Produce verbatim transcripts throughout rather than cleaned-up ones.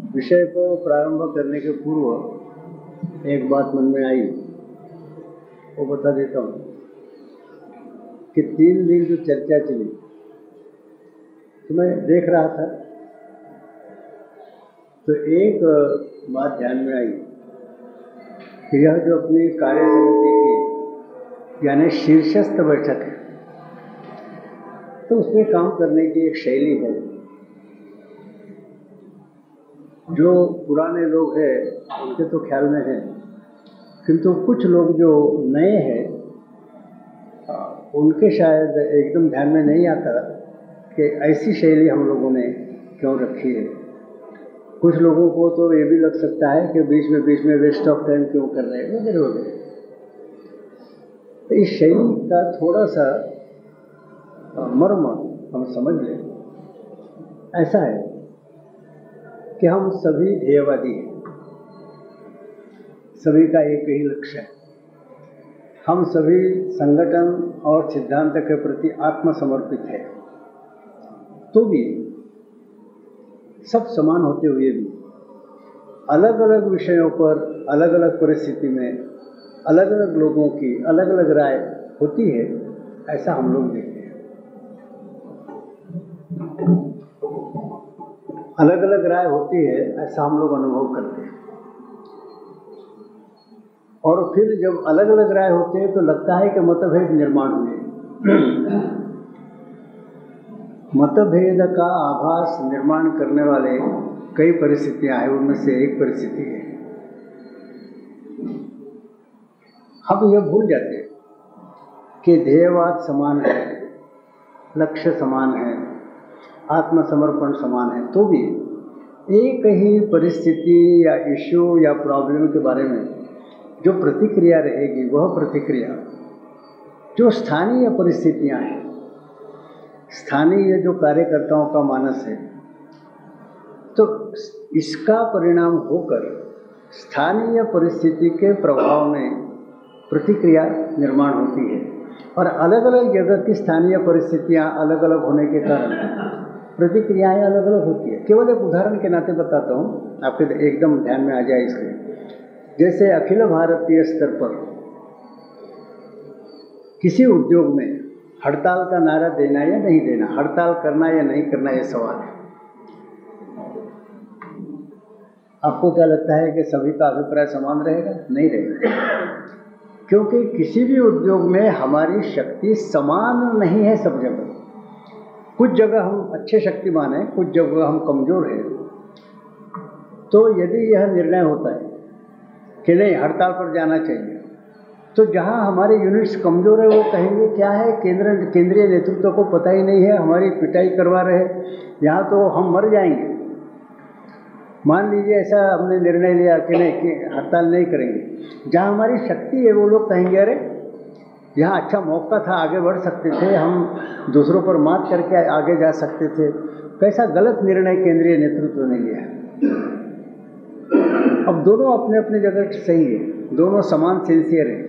विषय को प्रारंभ करने के पूर्व एक बात मन में आई, वो बता देता हूँ कि तीन दिन जो चर्चा चली तो मैं देख रहा था तो एक बात ध्यान में आई कि यह जो अपनी कार्य समिति की यानी शीर्षस्थ बैठक है तो उसमें काम करने की एक शैली है। जो पुराने लोग हैं उनके तो ख्याल में है, किंतु कुछ लोग जो नए हैं उनके शायद एकदम ध्यान में नहीं आता कि ऐसी शैली हम लोगों ने क्यों रखी है। कुछ लोगों को तो ये भी लग सकता है कि बीच में बीच में वेस्ट ऑफ टाइम क्यों कर रहे हैं वगैरह वगैरह। तो इस शैली का थोड़ा सा मर्म हम समझ लें। ऐसा है कि हम सभी ध्येयवादी हैं, सभी का एक ही लक्ष्य है, हम सभी संगठन और सिद्धांत के प्रति आत्मसमर्पित है। तो भी सब समान होते हुए भी अलग अलग विषयों पर अलग अलग परिस्थिति में अलग अलग लोगों की अलग अलग राय होती है, ऐसा हम लोग देखते हैं। अलग अलग राय होती है ऐसा हम लोग अनुभव करते हैं। और फिर जब अलग अलग राय होते हैं तो लगता है कि मतभेद निर्माण हुए। मतभेद का आभास निर्माण करने वाले कई परिस्थितियां हैं, उनमें से एक परिस्थिति है हम यह भूल जाते हैं कि ध्येयवाद समान है, लक्ष्य समान है, आत्मसमर्पण समान है। तो भी एक ही परिस्थिति या इश्यू या प्रॉब्लम के बारे में जो प्रतिक्रिया रहेगी वह प्रतिक्रिया जो स्थानीय परिस्थितियां हैं, स्थानीय जो कार्यकर्ताओं का मानस है, तो इसका परिणाम होकर स्थानीय परिस्थिति के प्रभाव में प्रतिक्रिया निर्माण होती है। और अलग अलग जगह की स्थानीय परिस्थितियां अलग अलग होने के कारण प्रतिक्रियाएं अलग अलग होती है। केवल एक उदाहरण के नाते बताता हूँ, आपके एकदम ध्यान में आ जाए इसलिए। जैसे अखिल भारतीय स्तर पर किसी उद्योग में हड़ताल का नारा देना या नहीं देना, हड़ताल करना या नहीं करना, यह सवाल है। आपको क्या लगता है कि सभी का अभिप्राय समान रहेगा? नहीं रहेगा, क्योंकि किसी भी उद्योग में हमारी शक्ति समान नहीं है सब जगह। कुछ जगह हम अच्छे शक्तिमान हैं, कुछ जगह हम कमज़ोर हैं। तो यदि यह निर्णय होता है कि नहीं हड़ताल पर जाना चाहिए, तो जहां हमारे यूनिट्स कमज़ोर है वो कहेंगे क्या है, केंद्र केंद्रीय नेतृत्व को पता ही नहीं है, हमारी पिटाई करवा रहे, यहाँ तो हम मर जाएंगे। मान लीजिए ऐसा हमने निर्णय लिया कि नहीं कि हड़ताल नहीं करेंगे। जहाँ हमारी शक्ति है वो लोग कहेंगे अरे यहाँ अच्छा मौका था, आगे बढ़ सकते थे, हम दूसरों पर मात करके आगे जा सकते थे। कैसा गलत निर्णय केंद्रीय नेतृत्व ने लिया। अब दोनों अपने अपने जगह सही है, दोनों समान सिंसियर हैं,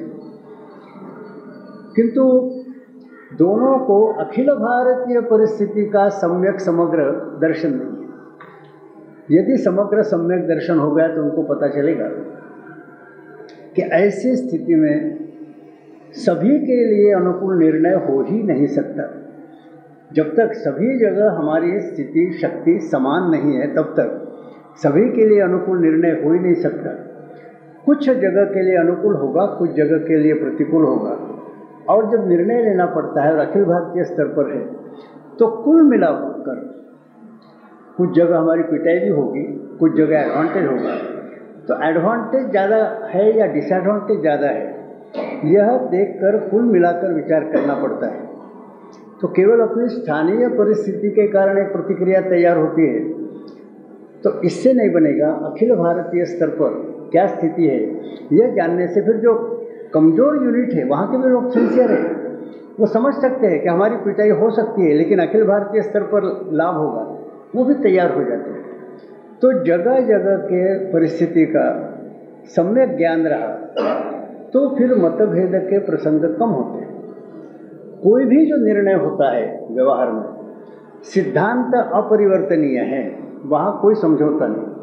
किंतु दोनों को अखिल भारतीय परिस्थिति का सम्यक समग्र दर्शन नहीं है। यदि समग्र सम्यक दर्शन हो गया तो उनको पता चलेगा कि ऐसी स्थिति में सभी के लिए अनुकूल निर्णय हो ही नहीं सकता। जब तक सभी जगह हमारी स्थिति शक्ति समान नहीं है तब तक सभी के लिए अनुकूल निर्णय हो ही नहीं सकता। कुछ जगह के लिए अनुकूल होगा, कुछ जगह के लिए प्रतिकूल होगा। और जब निर्णय लेना पड़ता है और अखिल भारतीय स्तर पर है तो कुल मिलाकर कुछ जगह हमारी पिटाई भी होगी, कुछ जगह एडवांटेज होगा। तो एडवांटेज ज़्यादा है या डिसएडवांटेज ज़्यादा है, यह देखकर कुल मिलाकर विचार करना पड़ता है। तो केवल अपनी स्थानीय परिस्थिति के कारण एक प्रतिक्रिया तैयार होती है तो इससे नहीं बनेगा। अखिल भारतीय स्तर पर क्या स्थिति है यह जानने से फिर जो कमज़ोर यूनिट है वहाँ के भी लोग सिंसियर है, वो समझ सकते हैं कि हमारी पिटाई हो सकती है लेकिन अखिल भारतीय स्तर पर लाभ होगा, वो भी तैयार हो जाते हैं। तो जगह जगह के परिस्थिति का सम्यक ज्ञान रहा तो फिर मतभेद के प्रसंग कम होते हैं। कोई भी जो निर्णय होता है व्यवहार में, सिद्धांत अपरिवर्तनीय है, वहाँ कोई समझौता नहीं।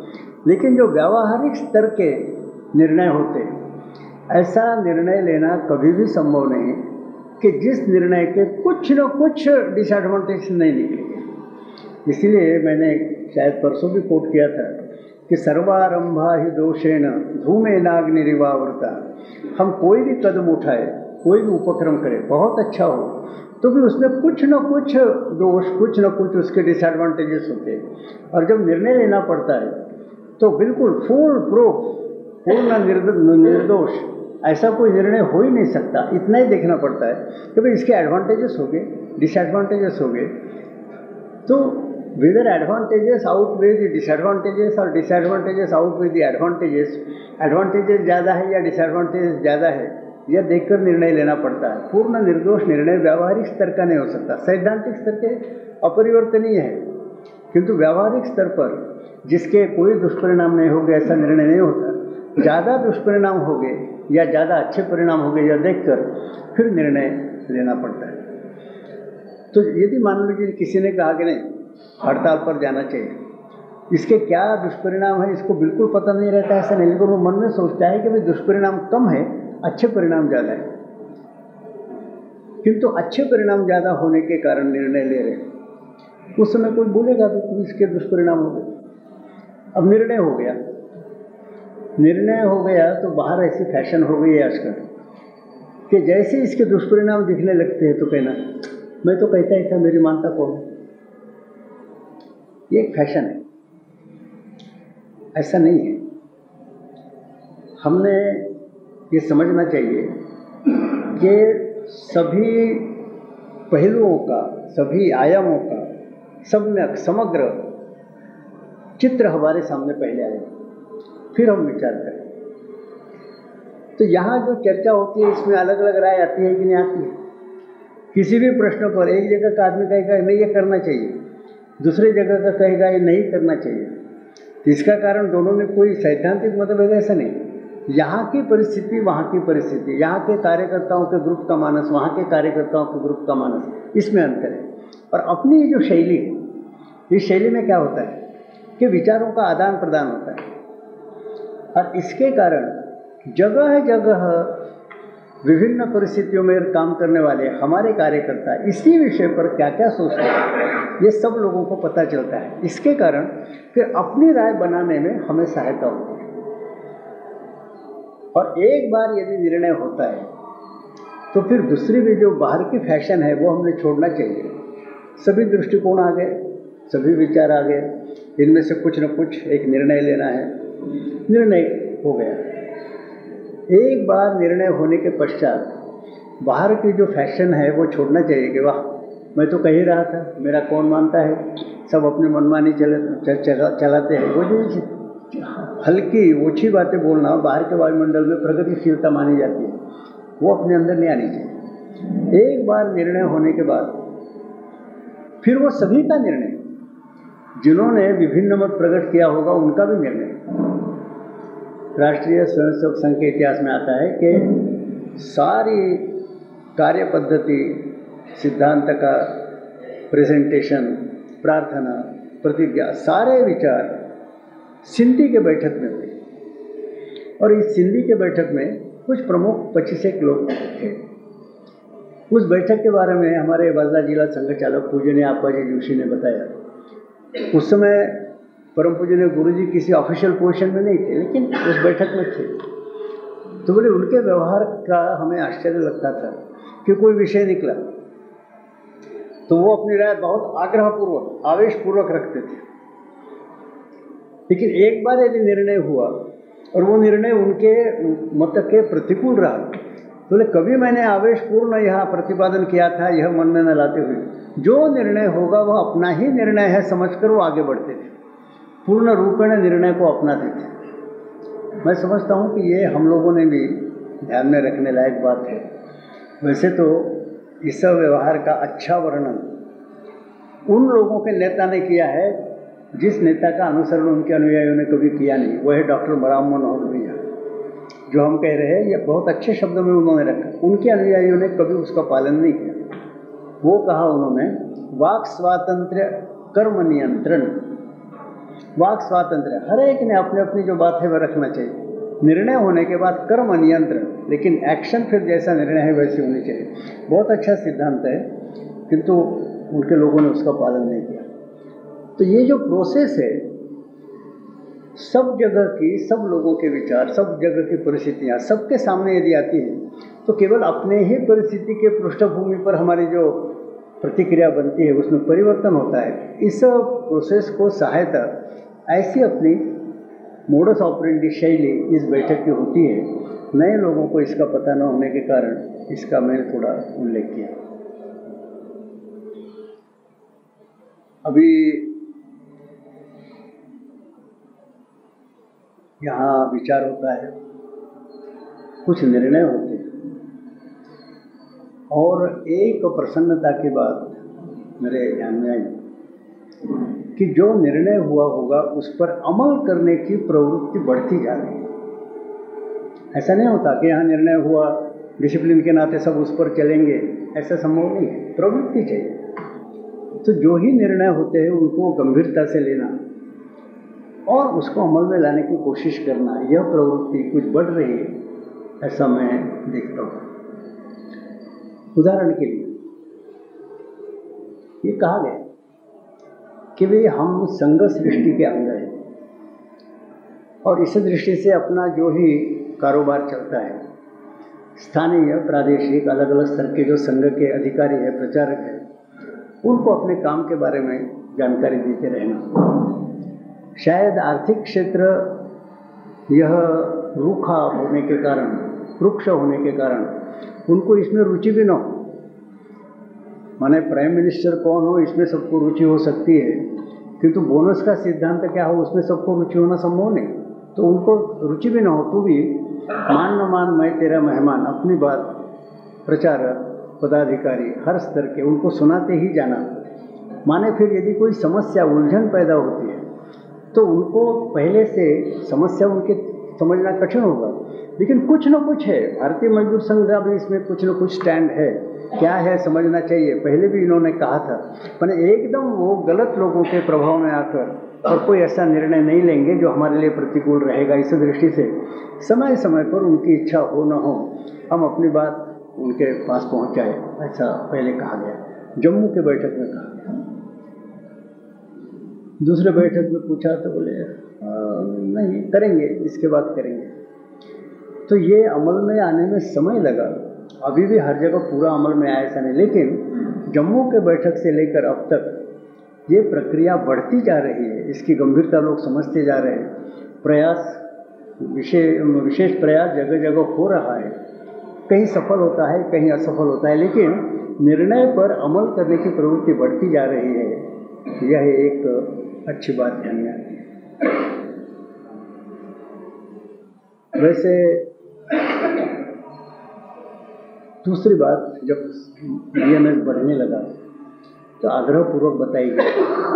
लेकिन जो व्यावहारिक स्तर के निर्णय होते, ऐसा निर्णय लेना कभी भी संभव नहीं कि जिस निर्णय के कुछ न कुछ डिसएडवांटेज नहीं निकलेंगे। इसीलिए मैंने शायद परसों भी कोट किया था कि सर्वारंभा ही दोषेण धूमेनाग्निरिवावृता। हम कोई भी कदम उठाए, कोई भी उपक्रम करें, बहुत अच्छा हो, तो भी उसमें कुछ न कुछ दोष, कुछ न कुछ उसके डिसएडवांटेजेस होते हैं। और जब निर्णय लेना पड़ता है तो बिल्कुल फुल प्रूफ, पूर्ण निर्दोष ऐसा कोई निर्णय हो ही नहीं सकता। इतना ही देखना पड़ता है कि भाई इसके एडवांटेजेस हो गए, डिसएडवांटेजेस हो गए, तो whether advantages outweigh the disadvantages और disadvantages outweigh the advantages, advantages ज़्यादा है या डिसएडवांटेजेस ज़्यादा है, यह देखकर निर्णय लेना पड़ता है। पूर्ण निर्दोष निर्णय व्यावहारिक स्तर का नहीं हो सकता। सैद्धांतिक स्तर के अपरिवर्तनीय है, किंतु व्यावहारिक स्तर पर जिसके कोई दुष्परिणाम नहीं हो गए ऐसा निर्णय नहीं होता। ज़्यादा दुष्परिणाम हो गए या ज़्यादा अच्छे परिणाम हो गए यह देखकर फिर निर्णय लेना पड़ता है। तो यदि मान लीजिए किसी ने कहा कि नहीं हड़ताल पर जाना चाहिए, इसके क्या दुष्परिणाम है इसको बिल्कुल पता नहीं रहता, ऐसा नहीं, लेकिन वो मन में सोचता है कि भाई दुष्परिणाम कम है, अच्छे परिणाम ज़्यादा है, किंतु अच्छे परिणाम ज़्यादा होने के कारण निर्णय ले रहे हैं। उस समय कोई बोलेगा तो इसके दुष्परिणाम हो गए। अब निर्णय हो गया, निर्णय हो गया तो बाहर ऐसी फैशन हो गई है आजकल कि जैसे इसके दुष्परिणाम दिखने लगते हैं तो कहना मैं तो कहता ही था, मेरी मानता कौन। ये एक फैशन है, ऐसा नहीं है। हमने ये समझना चाहिए कि सभी पहलुओं का, सभी आयामों का सम्यक समग्र चित्र हमारे सामने पहले आए, फिर हम विचार करें। तो यहाँ जो चर्चा होती है इसमें अलग अलग राय आती है कि नहीं आती है। किसी भी प्रश्न पर एक जगह का आदमी कहेगा नहीं ये करना चाहिए, दूसरी जगह का कहेगा ये नहीं करना चाहिए, तो इसका कारण दोनों में कोई सैद्धांतिक मतभेद ऐसा नहीं। यहाँ की परिस्थिति, वहाँ की परिस्थिति, यहाँ के कार्यकर्ताओं के ग्रुप का मानस, वहाँ के कार्यकर्ताओं के ग्रुप का मानस, इसमें अंतर है। और अपनी जो शैली है, इस शैली में क्या होता है कि विचारों का आदान प्रदान होता है, और इसके कारण जगह जगह विभिन्न परिस्थितियों में काम करने वाले हमारे कार्यकर्ता इसी विषय पर क्या क्या सोचते हैं ये सब लोगों को पता चलता है। इसके कारण फिर अपनी राय बनाने में हमें सहायता होती है। और एक बार यदि निर्णय होता है तो फिर दूसरी भी जो बाहर की फैशन है वो हमने छोड़ना चाहिए। सभी दृष्टिकोण आ गए, सभी विचार आ गए, इनमें से कुछ न कुछ एक निर्णय लेना है, निर्णय हो गया। एक बार निर्णय होने के पश्चात बाहर की जो फैशन है वो छोड़ना चाहिए कि वाह मैं तो कह ही रहा था, मेरा कौन मानता है, सब अपने मनमानी चले चला, चलाते हैं। वो जो हल्की ओछी बातें बोलना बाहर के वायुमंडल में प्रगतिशीलता मानी जाती है, वो अपने अंदर नहीं आनी चाहिए। एक बार निर्णय होने के बाद फिर वो सभी का निर्णय, जिन्होंने विभिन्न मत प्रकट किया होगा उनका भी निर्णय। राष्ट्रीय स्वयंसेवक संघ के इतिहास में आता है कि सारी कार्य पद्धति, सिद्धांत का प्रेजेंटेशन, प्रार्थना, प्रतिज्ञा, सारे विचार सिंधी के बैठक में हुए। और इस सिंधी के बैठक में कुछ प्रमुख पच्चीस एक लोग थे। उस बैठक के बारे में हमारे वर्धा जिला संघ चालक पूजनीय आप्पाजी जोशी ने बताया। उस समय परम पूजनीय गुरु जी किसी ऑफिशियल पोजीशन में नहीं थे, लेकिन उस बैठक में थे। तो बोले उनके व्यवहार का हमें आश्चर्य लगता था कि कोई विषय निकला तो वो अपनी राय बहुत आग्रहपूर्वक, आवेशपूर्वक रखते थे, लेकिन एक बार यदि निर्णय हुआ और वो निर्णय उनके मत के प्रतिकूल रहा तो बोले कभी मैंने आवेशपूर्ण यह प्रतिपादन किया था, यह मन में न लाते हुए जो निर्णय होगा वह अपना ही निर्णय है समझकर वो आगे बढ़ते थे, पूर्ण रूपेण निर्णय को अपनाते थे। मैं समझता हूँ कि ये हम लोगों ने भी ध्यान में रखने लायक बात है। वैसे तो इस व्यवहार का अच्छा वर्णन उन लोगों के नेता ने किया है जिस नेता का अनुसरण उनके अनुयायियों ने कभी किया नहीं, वो है डॉक्टर मराम मनोहर लोहिया। जो हम कह रहे हैं ये बहुत अच्छे शब्दों में उन्होंने रखा, उनके अनुयायियों ने कभी उसका पालन नहीं किया। वो कहा उन्होंने वाक स्वातंत्र्य कर्म नियंत्रण, वाक स्वातंत्र्य, हर एक ने अपनी अपनी जो बात है वह रखना चाहिए। निर्णय होने के बाद कर्म नियंत्रण, लेकिन एक्शन फिर जैसा निर्णय है वैसी होनी चाहिए। बहुत अच्छा सिद्धांत है, किंतु उनके लोगों ने उसका पालन नहीं किया। तो ये जो प्रोसेस है, सब जगह की, सब लोगों के विचार, सब जगह की परिस्थितियाँ सबके सामने यदि आती हैं, तो केवल अपने ही परिस्थिति के पृष्ठभूमि पर हमारी जो प्रतिक्रिया बनती है उसमें परिवर्तन होता है। इस प्रोसेस को सहायता ऐसी अपनी मोडस ऑपरेंडी शैली इस बैठक की होती है। नए लोगों को इसका पता न होने के कारण इसका मैंने थोड़ा उल्लेख किया। अभी यहाँ विचार होता है, कुछ निर्णय होते हैं, और एक प्रसन्नता की बात मेरे ध्यान में आई कि जो निर्णय हुआ होगा उस पर अमल करने की प्रवृत्ति बढ़ती जा रही है। ऐसा नहीं होता कि यहाँ निर्णय हुआ, डिसिप्लिन के नाते सब उस पर चलेंगे, ऐसा संभव नहीं है। प्रवृत्ति चाहिए। तो जो ही निर्णय होते हैं उनको गंभीरता से लेना और उसको अमल में लाने की कोशिश करना, यह प्रवृत्ति कुछ बढ़ रही है, ऐसा मैं देखता हूँ। उदाहरण के लिए ये कहा गया कि भाई हम संघ सृष्टि के अंग हैं, और इस दृष्टि से अपना जो ही कारोबार चलता है, स्थानीय, प्रादेशिक, अलग अलग स्तर के जो संघ के अधिकारी हैं, प्रचारक हैं, उनको अपने काम के बारे में जानकारी देते रहना। शायद आर्थिक क्षेत्र यह रूखा होने के कारण, रुक्ष होने के कारण उनको इसमें रुचि भी न हो। माने प्राइम मिनिस्टर कौन हो इसमें सबको रुचि हो सकती है, किंतु बोनस का सिद्धांत क्या हो उसमें सबको रुचि होना संभव नहीं। तो उनको रुचि भी न हो तो भी मान न मान मैं तेरा मेहमान, अपनी बात प्रचारक, पदाधिकारी, हर स्तर के उनको सुनाते ही जाना। माने फिर यदि कोई समस्या, उलझन पैदा होती है तो उनको पहले से समस्या उनके समझना कठिन होगा, लेकिन कुछ न कुछ है। भारतीय मजदूर संघ का भी इसमें कुछ न कुछ स्टैंड है, क्या है समझना चाहिए। पहले भी इन्होंने कहा था, पर एकदम वो गलत लोगों के प्रभाव में आकर और कोई ऐसा निर्णय नहीं लेंगे जो हमारे लिए प्रतिकूल रहेगा। इस दृष्टि से समय समय पर उनकी इच्छा हो न हो हम अपनी बात उनके पास पहुंचाए, ऐसा पहले कहा गया। जम्मू के बैठक में कहा गया। दूसरे बैठक में पूछा तो बोले नहीं करेंगे, इसके बाद करेंगे। तो ये अमल में आने में समय लगा, अभी भी हर जगह पूरा अमल में आया ऐसा नहीं, लेकिन जम्मू के बैठक से लेकर अब तक ये प्रक्रिया बढ़ती जा रही है, इसकी गंभीरता लोग समझते जा रहे हैं। प्रयास, विशेष विशेष प्रयास जगह जगह हो रहा है, कहीं सफल होता है कहीं असफल होता है, लेकिन निर्णय पर अमल करने की प्रवृत्ति बढ़ती जा रही है। यह एक अच्छी बात ध्यान में आती है। वैसे दूसरी बात, जब बीएमएस बढ़ने लगा तो आग्रहपूर्वक बताई गई,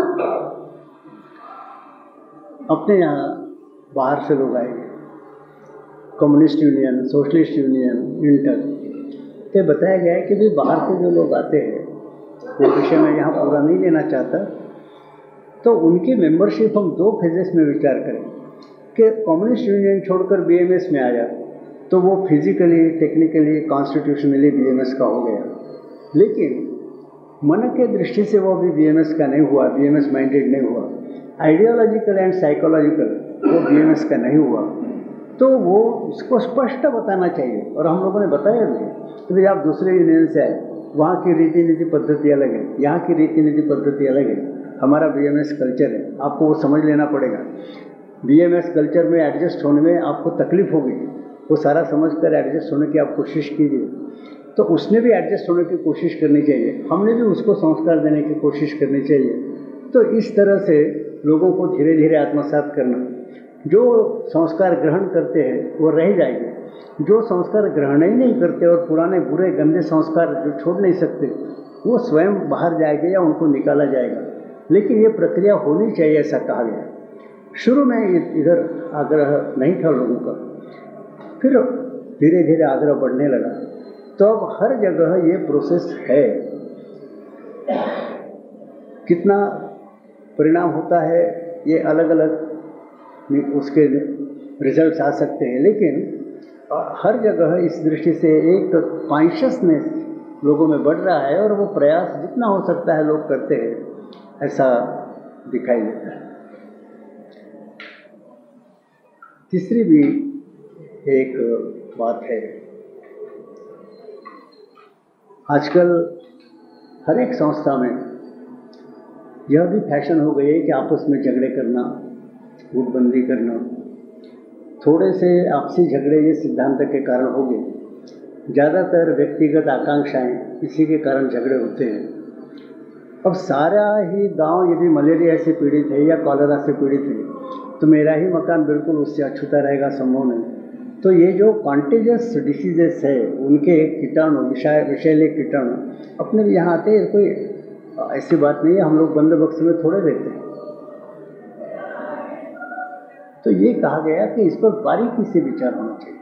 अपने यहाँ बाहर से लोग आएंगे, communist union, socialist union, inter, तो बताया गया है कि भी बाहर से जो लोग आते हैं, वो विषय में यहाँ पूरा नहीं लेना चाहता, तो उनकी मेंबरशिप हम दो फेजेस में विचार करें कि कम्युनिस्ट यूनियन छोड़कर बीएमएस में आया तो वो फिजिकली, टेक्निकली, कॉन्स्टिट्यूशनली बीएमएस का हो गया, लेकिन मन के दृष्टि से वो भी बीएमएस का नहीं हुआ, बीएमएस माइंडेड नहीं हुआ, आइडियोलॉजिकल एंड साइकोलॉजिकल वो बीएमएस का नहीं हुआ। तो वो उसको स्पष्ट बताना चाहिए, और हम लोगों ने बताया भी कि भाई आप दूसरे यूनियन से आए, वहाँ की रीति नीति पद्धति अलग है, यहाँ की रीति नीति पद्धति अलग है, हमारा बीएमएस कल्चर है, आपको वो समझ लेना पड़ेगा। बीएमएस कल्चर में एडजस्ट होने में आपको तकलीफ होगी, वो सारा समझकर एडजस्ट होने की आप कोशिश कीजिए। तो उसने भी एडजस्ट होने की कोशिश करनी चाहिए, हमने भी उसको संस्कार देने की कोशिश करनी चाहिए। तो इस तरह से लोगों को धीरे धीरे आत्मसात करना, जो संस्कार ग्रहण करते हैं वो रह जाएंगे, जो संस्कार ग्रहण ही नहीं करते और पुराने बुरे गंदे संस्कार जो छोड़ नहीं सकते वो स्वयं बाहर जाएंगे या उनको निकाला जाएगा। लेकिन ये प्रक्रिया होनी चाहिए, ऐसा कहा गया। शुरू में इधर आग्रह नहीं था लोगों का, फिर धीरे धीरे आग्रह बढ़ने लगा, तो अब हर जगह ये प्रोसेस है। कितना परिणाम होता है ये अलग अलग उसके रिजल्ट्स आ सकते हैं, लेकिन हर जगह इस दृष्टि से एक कॉन्शियसनेस लोगों में बढ़ रहा है और वो प्रयास जितना हो सकता है लोग करते हैं, ऐसा दिखाई देता है। तीसरी भी एक बात है, आजकल हर एक संस्था में यह भी फैशन हो गई है कि आपस में झगड़े करना, गुटबंदी करना। थोड़े से आपसी झगड़े ये सिद्धांत के कारण हो गए, ज़्यादातर व्यक्तिगत आकांक्षाएं इसी के कारण झगड़े होते हैं। अब सारा ही गांव यदि मलेरिया से पीड़ित है या कॉलेरा से पीड़ित है तो मेरा ही मकान बिल्कुल उससे अछूता रहेगा, संभव नहीं। तो ये जो कॉन्टेजियस डिसीजेस है उनके कीटाणु, विषय विषैले कीटाणु अपने यहाँ आते हैं, कोई ऐसी बात नहीं है, हम लोग बंद बक्स में थोड़े रहते हैं। तो ये कहा गया कि इस पर बारीकी से विचार होना चाहिए,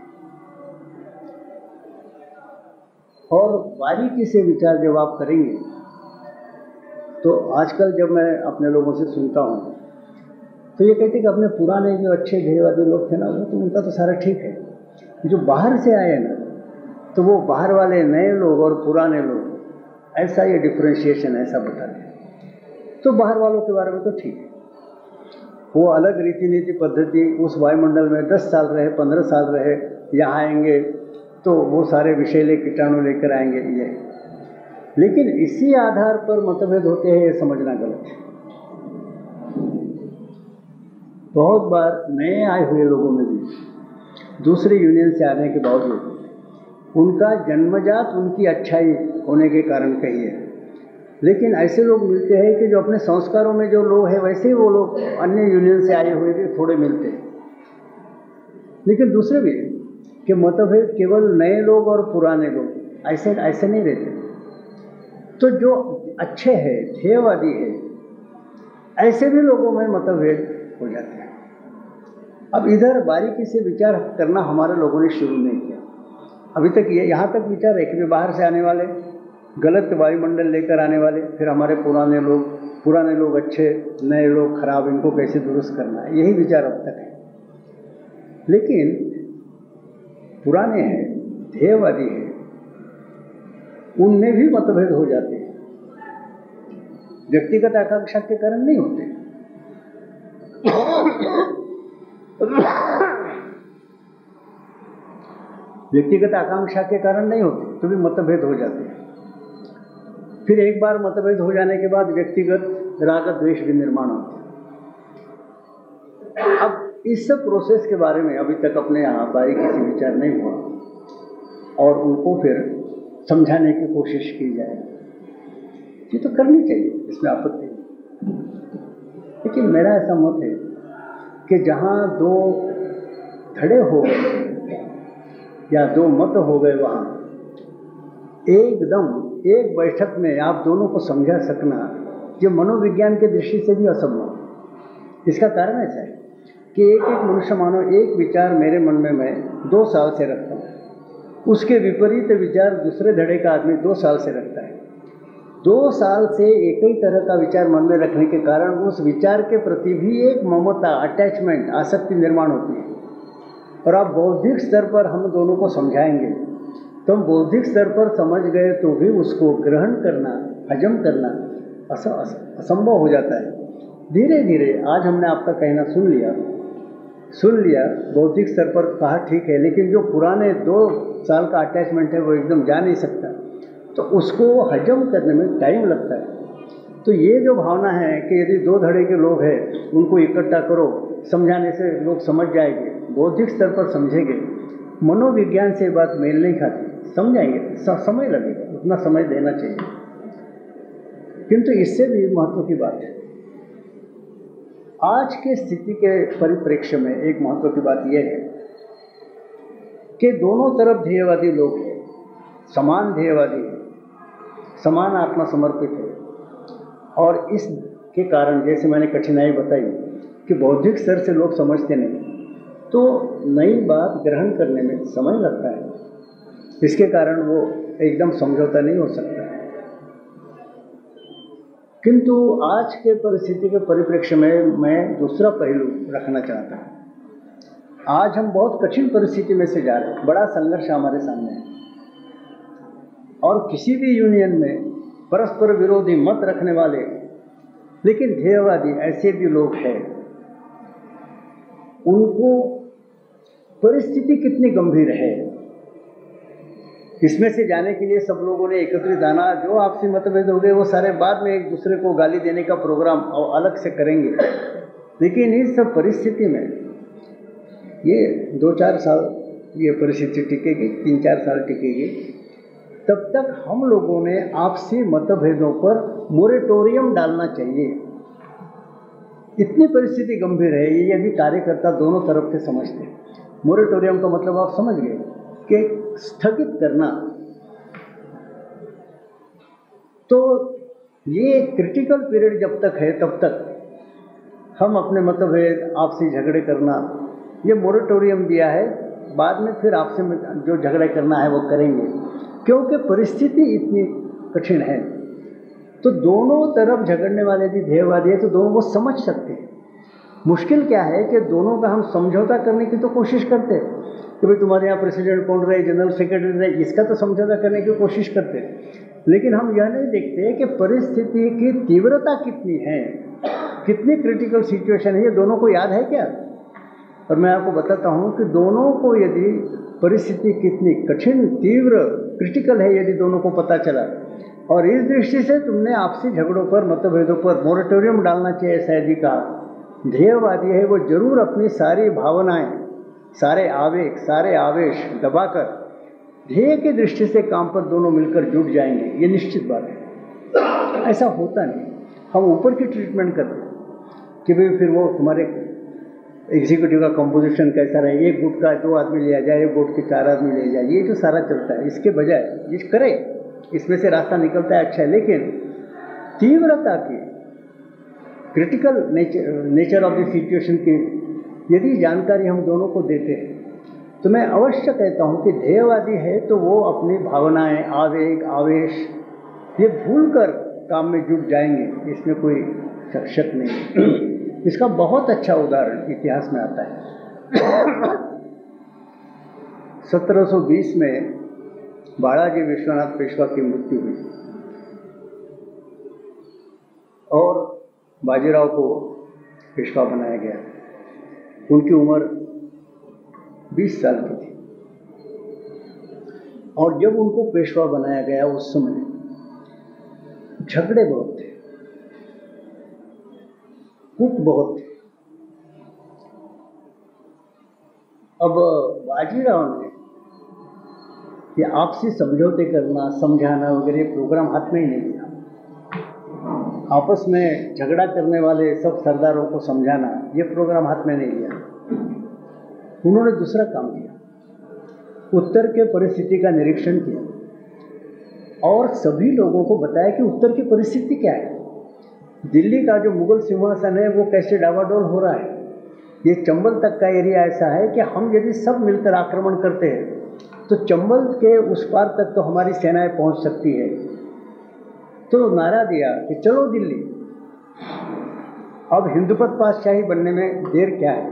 और बारीकी से विचार जब आप करेंगे तो आजकल जब मैं अपने लोगों से सुनता हूँ तो ये कहते कि अपने पुराने जो अच्छे ध्येयवादी लोग थे ना, वो तो उनका तो सारा ठीक है, जो बाहर से आए ना तो वो बाहर वाले नए लोग और पुराने लोग, ऐसा ये डिफ्रेंशिएशन ऐसा बताते हैं। तो बाहर वालों के बारे में तो ठीक है, वो अलग रीति नीति पद्धति उस वायुमंडल में दस साल रहे, पंद्रह साल रहे, यहाँ आएंगे तो वो सारे विषैले कीटाणु लेकर आएंगे ये। लेकिन इसी आधार पर मतभेद होते हैं, ये समझना गलत है। बहुत बार नए आए हुए लोगों में भी दूसरे यूनियन से आने के बावजूद उनका जन्मजात उनकी अच्छाई होने के कारण कही है, लेकिन ऐसे लोग मिलते हैं कि जो अपने संस्कारों में जो लोग हैं वैसे ही वो लोग अन्य यूनियन से आए हुए भी थोड़े मिलते हैं। लेकिन दूसरे भी कि मतभेद केवल नए लोग और पुराने लोग ऐसे ऐसे नहीं रहते। तो जो अच्छे हैं, ध्येयवादी है, ऐसे भी लोगों में मतभेद हो जाते हैं। अब इधर बारीकी से विचार करना हमारे लोगों ने शुरू नहीं किया अभी तक। ये यहाँ तक विचार है कि बाहर से आने वाले, गलत वायुमंडल लेकर आने वाले, फिर हमारे पुराने लोग, पुराने लोग अच्छे, नए लोग खराब, इनको कैसे दुरुस्त करना है, यही विचार अब तक है। लेकिन पुराने हैं, ध्येयवादी हैं, उनमें भी मतभेद हो जाते हैं, व्यक्तिगत आकांक्षा के कारण नहीं होते। व्यक्तिगत आकांक्षा के कारण नहीं होते तो भी मतभेद हो जाते हैं। फिर एक बार मतभेद हो जाने के बाद व्यक्तिगत राग द्वेष भी निर्माण होता है। अब इस प्रोसेस के बारे में अभी तक अपने यहाँ बारीकी से विचार नहीं हुआ और उनको फिर समझाने की कोशिश की जाए, ये तो करनी चाहिए, इसमें आपत्ति नहीं। लेकिन मेरा ऐसा मत है कि जहाँ दो धड़े हो गए या दो मत हो गए, वहाँ एकदम एक बैठक में आप दोनों को समझा सकना, ये मनोविज्ञान के दृष्टि से भी असंभव। इसका कारण ऐसा है कि एक एक मनुष्य, मानो एक विचार मेरे मन में मैं दो साल से रखता हूँ, उसके विपरीत विचार दूसरे धड़े का आदमी दो साल से रखता है। दो साल से एक ही तरह का विचार मन में रखने के कारण उस विचार के प्रति भी एक ममता, अटैचमेंट, आसक्ति निर्माण होती है। और आप बौद्धिक स्तर पर हम दोनों को समझाएंगे तो हम बौद्धिक स्तर पर समझ गए तो भी उसको ग्रहण करना, हजम करना असंभव हो जाता है। धीरे धीरे आज हमने आपका कहना सुन लिया सुन लिया बौद्धिक स्तर पर कहा ठीक है, लेकिन जो पुराने दो साल का अटैचमेंट है वो एकदम जा नहीं सकता, तो उसको हजम करने में टाइम लगता है। तो ये जो भावना है कि यदि दो धड़े के लोग हैं उनको इकट्ठा करो, समझाने से लोग समझ जाएंगे, बौद्धिक स्तर पर समझेंगे, मनोविज्ञान से बात मेल नहीं खाती, समझाएंगे, समय लगेगा, उतना समय देना चाहिए। किंतु इससे भी महत्व की बात है, आज के स्थिति के परिप्रेक्ष्य में एक महत्व की बात यह है कि दोनों तरफ ध्येयवादी लोग हैं, समान ध्येयवादी है, समान आत्मा समर्पित है, और इसके कारण जैसे मैंने कठिनाई बताई कि बौद्धिक स्तर से लोग समझते नहीं, तो नई बात ग्रहण करने में समय लगता है। इसके कारण वो एकदम समझौता नहीं हो सकता। किंतु आज के परिस्थिति के परिप्रेक्ष्य में मैं दूसरा पहलू रखना चाहता हूँ। आज हम बहुत कठिन परिस्थिति में से जा रहे हैं, बड़ा संघर्ष हमारे सामने है, और किसी भी यूनियन में परस्पर विरोधी मत रखने वाले लेकिन ध्येयवादी ऐसे भी लोग हैं, उनको परिस्थिति कितनी गंभीर है इसमें से जाने के लिए सब लोगों ने एकत्रित आना। जो आपसी मतभेद हो गए वो सारे बाद में एक दूसरे को गाली देने का प्रोग्राम अलग से करेंगे, लेकिन इस सब परिस्थिति में ये दो चार साल ये परिस्थिति टिकेगी, तीन चार साल टिकेगी, तब तक हम लोगों ने आपसी मतभेदों पर मोरेटोरियम डालना चाहिए। इतनी परिस्थिति गंभीर है, ये यदि कार्यकर्ता दोनों तरफ के समझते हैं। मोरेटोरियम का मतलब आप समझ गए कि स्थगित करना। तो ये क्रिटिकल पीरियड जब तक है तब तक हम अपने मतभेद आपसी झगड़े करना, ये मोरेटोरियम दिया है। बाद में फिर आपसे जो झगड़े करना है वो करेंगे, क्योंकि परिस्थिति इतनी कठिन है। तो दोनों तरफ झगड़ने वाले भी ध्येयवादी है, तो दोनों को समझ सकते हैं। मुश्किल क्या है कि दोनों का हम समझौता करने की तो कोशिश करते हैं कि भाई तुम्हारे यहाँ प्रेसिडेंट कौन रहे, जनरल सेक्रेटरी रहे, इसका तो समझौता करने की कोशिश करते हैं, लेकिन हम यह नहीं देखते कि परिस्थिति की तीव्रता कितनी है, कितनी क्रिटिकल सिचुएशन है। ये दोनों को याद है क्या? और मैं आपको बताता हूँ कि दोनों को यदि परिस्थिति कितनी कठिन, तीव्र, क्रिटिकल है, यदि दोनों को पता चला, और इस दृष्टि से तुमने आपसी झगड़ों पर, मतभेदों पर मोरेटोरियम डालना चाहिए, शायद ही कहा। ध्येयवादी है वो जरूर अपनी सारी भावनाएं, सारे आवेग, सारे आवेश दबाकर ध्येय की दृष्टि से काम पर दोनों मिलकर जुट जाएंगे, ये निश्चित बात है। ऐसा होता नहीं, हम ऊपर की ट्रीटमेंट करते हैं कि भाई फिर वो तुम्हारे एग्जीक्यूटिव का कंपोजिशन कैसा रहे, एक गुट का दो आदमी लिया जाए, एक गुट के चार आदमी ले जाए, ये जो सारा चलता है, इसके बजाय ये करे, इसमें से रास्ता निकलता है, अच्छा है। लेकिन तीव्रता की, critical nature nature of the situation की यदि जानकारी हम दोनों को देते हैं, तो मैं अवश्य कहता हूँ कि ध्येयवादी है तो वो अपनी भावनाएं, आवेग, आवेश ये भूलकर काम में जुट जाएंगे, इसमें कोई शक नहीं। इसका बहुत अच्छा उदाहरण इतिहास में आता है। सत्रह सौ बीस में बालाजी विश्वनाथ पेशवा की मृत्यु हुई और बाजीराव को पेशवा बनाया गया। उनकी उम्र बीस साल की थी, और जब उनको पेशवा बनाया गया उस समय झगड़े बहुत थे, कूट बहुत थे। अब बाजीराव ने ये आपसी समझौते करना, समझाना वगैरह प्रोग्राम हाथ में ही नहीं लिया। आपस में झगड़ा करने वाले सब सरदारों को समझाना, ये प्रोग्राम हाथ में नहीं लिया। उन्होंने दूसरा काम किया, उत्तर के परिस्थिति का निरीक्षण किया और सभी लोगों को बताया कि उत्तर की परिस्थिति क्या है, दिल्ली का जो मुगल सिंहासन है वो कैसे डावाडोल हो रहा है, ये चंबल तक का एरिया ऐसा है कि हम यदि सब मिलकर आक्रमण करते हैं तो चंबल के उस पार तक तो हमारी सेनाएं पहुंच सकती है। तो नारा दिया कि चलो दिल्ली, अब हिंदुपत पातशाही बनने में देर क्या है।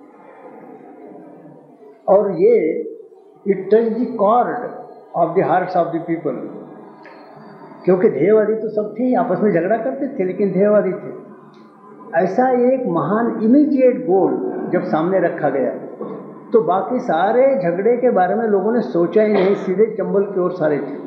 और ये it touch the chord of the hearts of the people, क्योंकि ध्येयवादी तो सब थे, आपस में झगड़ा करते थे लेकिन ध्येयवादी थे। ऐसा एक महान इमीडिएट गोल जब सामने रखा गया तो बाकी सारे झगड़े के बारे में लोगों ने सोचा ही नहीं, सीधे चंबल की ओर सारे थे।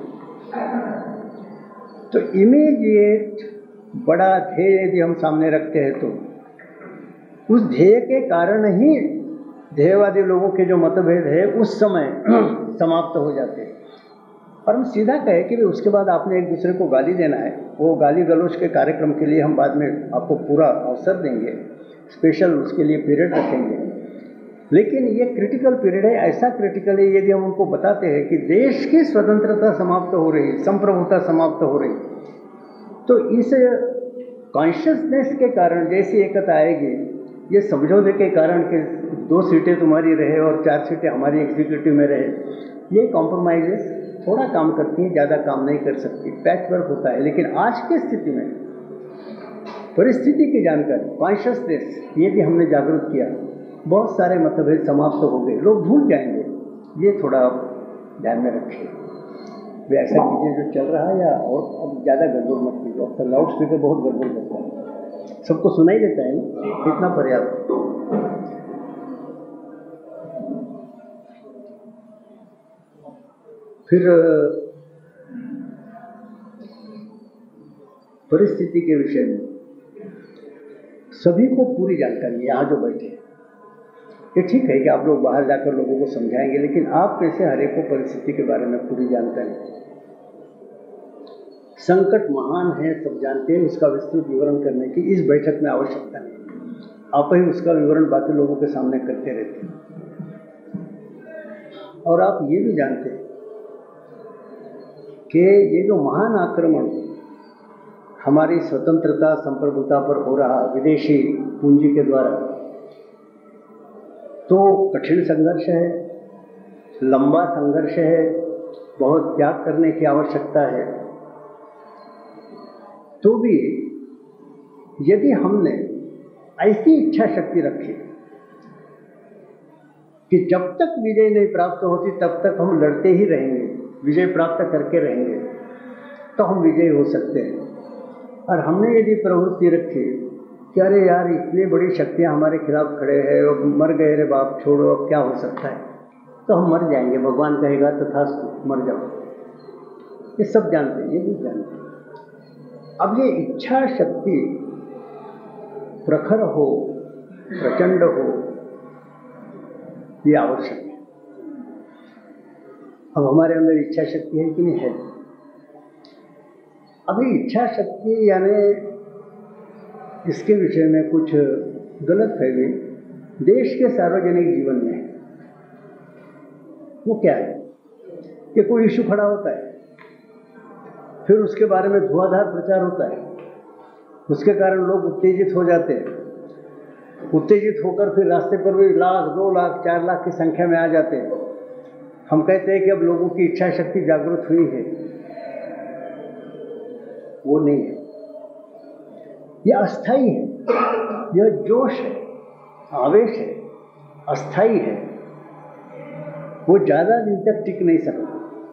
तो इमीडिएट बड़ा ध्येय यदि हम सामने रखते हैं तो उस ध्येय के कारण ही ध्येयवादी लोगों के जो मतभेद है उस समय समाप्त हो जाते हैं। और हम सीधा कहे कि उसके बाद आपने एक दूसरे को गाली देना है, वो गाली गलौज के कार्यक्रम के लिए हम बाद में आपको पूरा अवसर देंगे, स्पेशल उसके लिए पीरियड रखेंगे। लेकिन ये क्रिटिकल पीरियड है, ऐसा क्रिटिकल है यदि हम उनको बताते हैं कि देश की स्वतंत्रता समाप्त हो रही, संप्रभुता समाप्त हो रही, तो इस कॉन्शियसनेस के कारण जैसी एकता आएगी, ये समझौते के कारण कि दो सीटें तुम्हारी रहे और चार सीटें हमारी एग्जीक्यूटिव में रहे, ये कॉम्प्रोमाइजेस थोड़ा काम करती हैं, ज़्यादा काम नहीं कर सकती, पैच वर्क होता है। लेकिन आज की स्थिति में परिस्थिति की जानकारी, कॉन्शियसनेस, ये भी हमने जागरूक किया, बहुत सारे मतभेद समाप्त तो हो गए, लोग भूल जाएंगे। ये थोड़ा ध्यान में रखिए। वे ऐसा कीजिए जो चल रहा है, या और अब ज़्यादा गड़बड़ मत कीजिए। अब लाउड स्पीकर बहुत गड़बड़ करता है, सबको सुनाई देता है ना, इतना पर्याप्त। फिर परिस्थिति के विषय में सभी को पूरी जानकारी है। यहाँ जो बैठे, ये ठीक है कि आप लोग बाहर जाकर लोगों को समझाएंगे, लेकिन आप कैसे हर एक को परिस्थिति के बारे में पूरी जानकारी। संकट महान है, सब जानते हैं, उसका विस्तृत विवरण करने की इस बैठक में आवश्यकता नहीं। आप ही उसका विवरण बाकी लोगों के सामने करते रहते हैं। और आप ये भी जानते हैं कि ये जो महान आक्रमण हमारी स्वतंत्रता संप्रभुता पर हो रहा विदेशी पूंजी के द्वारा, तो कठिन संघर्ष है, लंबा संघर्ष है, बहुत त्याग करने की आवश्यकता है। तो भी यदि हमने ऐसी इच्छा शक्ति रखी कि जब तक विजय नहीं प्राप्त होती तब तक हम लड़ते ही रहेंगे, विजय प्राप्त करके रहेंगे, तो हम विजयी हो सकते हैं। और हमने यदि प्रवृत्ति रखी कि अरे यार इतनी बड़ी शक्तियाँ हमारे खिलाफ खड़े हैं, अब मर गए रे बाप, छोड़ो अब क्या हो सकता है, तो हम मर जाएंगे, भगवान कहेगा तथास्तु मर जाओ। ये सब जानते हैं, ये भी जानते हैं। अब ये इच्छा शक्ति प्रखर हो, प्रचंड हो, ये आवश्यक है। अब हमारे अंदर इच्छा शक्ति है कि नहीं है? अभी इच्छा शक्ति यानी इसके विषय में कुछ गलत फहमी देश के सार्वजनिक जीवन में वो क्या है कि कोई इशू खड़ा होता है, फिर उसके बारे में धुआंधार प्रचार होता है, उसके कारण लोग उत्तेजित हो जाते हैं, उत्तेजित होकर फिर रास्ते पर भी लाख, दो लाख, चार लाख की संख्या में आ जाते हैं। हम कहते हैं कि अब लोगों की इच्छा शक्ति जागृत हुई है, वो नहीं है। यह अस्थाई है, यह जोश है, आवेश है, अस्थाई है, वो ज़्यादा दिन तक टिक नहीं सकता।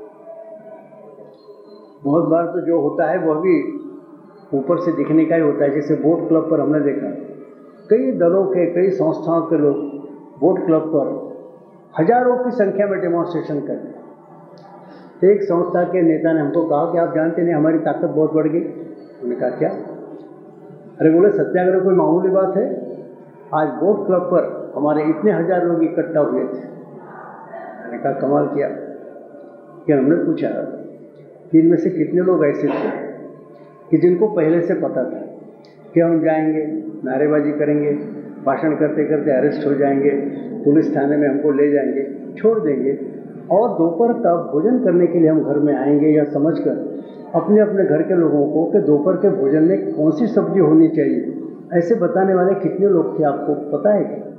बहुत बार तो जो होता है वह भी ऊपर से दिखने का ही होता है। जैसे बोट क्लब पर हमने देखा, कई दलों के, कई संस्थाओं के लोग बोट क्लब पर हजारों की संख्या में डेमोन्स्ट्रेशन करते। एक संस्था के नेता ने हमको कहा कि आप जानते नहीं हमारी ताकत बहुत बढ़ गई। उन्होंने कहा क्या? अरे बोले सत्याग्रह कोई मामूली बात है, आज बोट क्लब पर हमारे इतने हजार लोग इकट्ठा हुए थे। मैंने कहा कमाल किया। कि हमने पूछा कि इनमें से कितने लोग ऐसे थे कि जिनको पहले से पता था कि हम जाएंगे, नारेबाजी करेंगे, भाषण करते करते अरेस्ट हो जाएंगे, पुलिस थाने में हमको ले जाएंगे, छोड़ देंगे, और दोपहर का भोजन करने के लिए हम घर में आएंगे, या समझकर अपने अपने घर के लोगों को कि दोपहर के भोजन में कौन सी सब्जी होनी चाहिए, ऐसे बताने वाले कितने लोग थे आपको पता है क्या?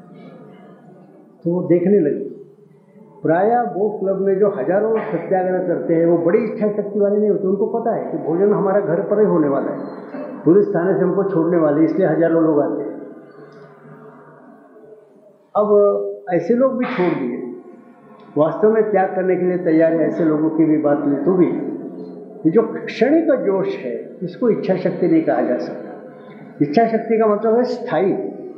तो देखने लगे। प्रायः बोट क्लब में जो हजारों सत्याग्रह करते हैं वो बड़ी इच्छा शक्ति वाले नहीं होते। उनको पता है कि भोजन हमारा घर पर ही होने वाला है, पुलिस थाने से हमको छोड़ने वाले, इसलिए हजारों लोग आते हैं। अब ऐसे लोग भी छोड़ दिए, वास्तव में त्याग करने के लिए तैयार है, ऐसे लोगों की भी बात नहीं। तो भी ये जो क्षणिक का जोश है इसको इच्छा शक्ति नहीं कहा जा सकता। इच्छा शक्ति का मतलब है स्थायी,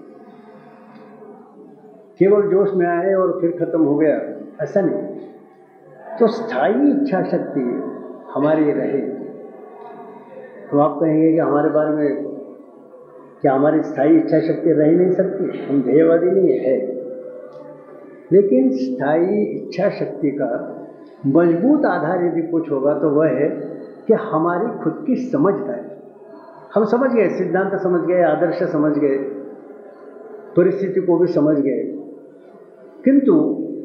केवल जोश में आए और फिर खत्म हो गया, ऐसा नहीं। तो स्थायी इच्छा शक्ति हमारी रहे। तो आप कहेंगे कि हमारे बारे में क्या हमारी स्थायी इच्छा शक्ति रह नहीं सकती? हम ध्येयवादी नहीं है, लेकिन स्थायी इच्छा शक्ति का मजबूत आधार यदि कुछ होगा तो वह है कि हमारी खुद की समझदारी। हम समझ गए, सिद्धांत समझ गए, आदर्श समझ गए, परिस्थिति को भी समझ गए, किंतु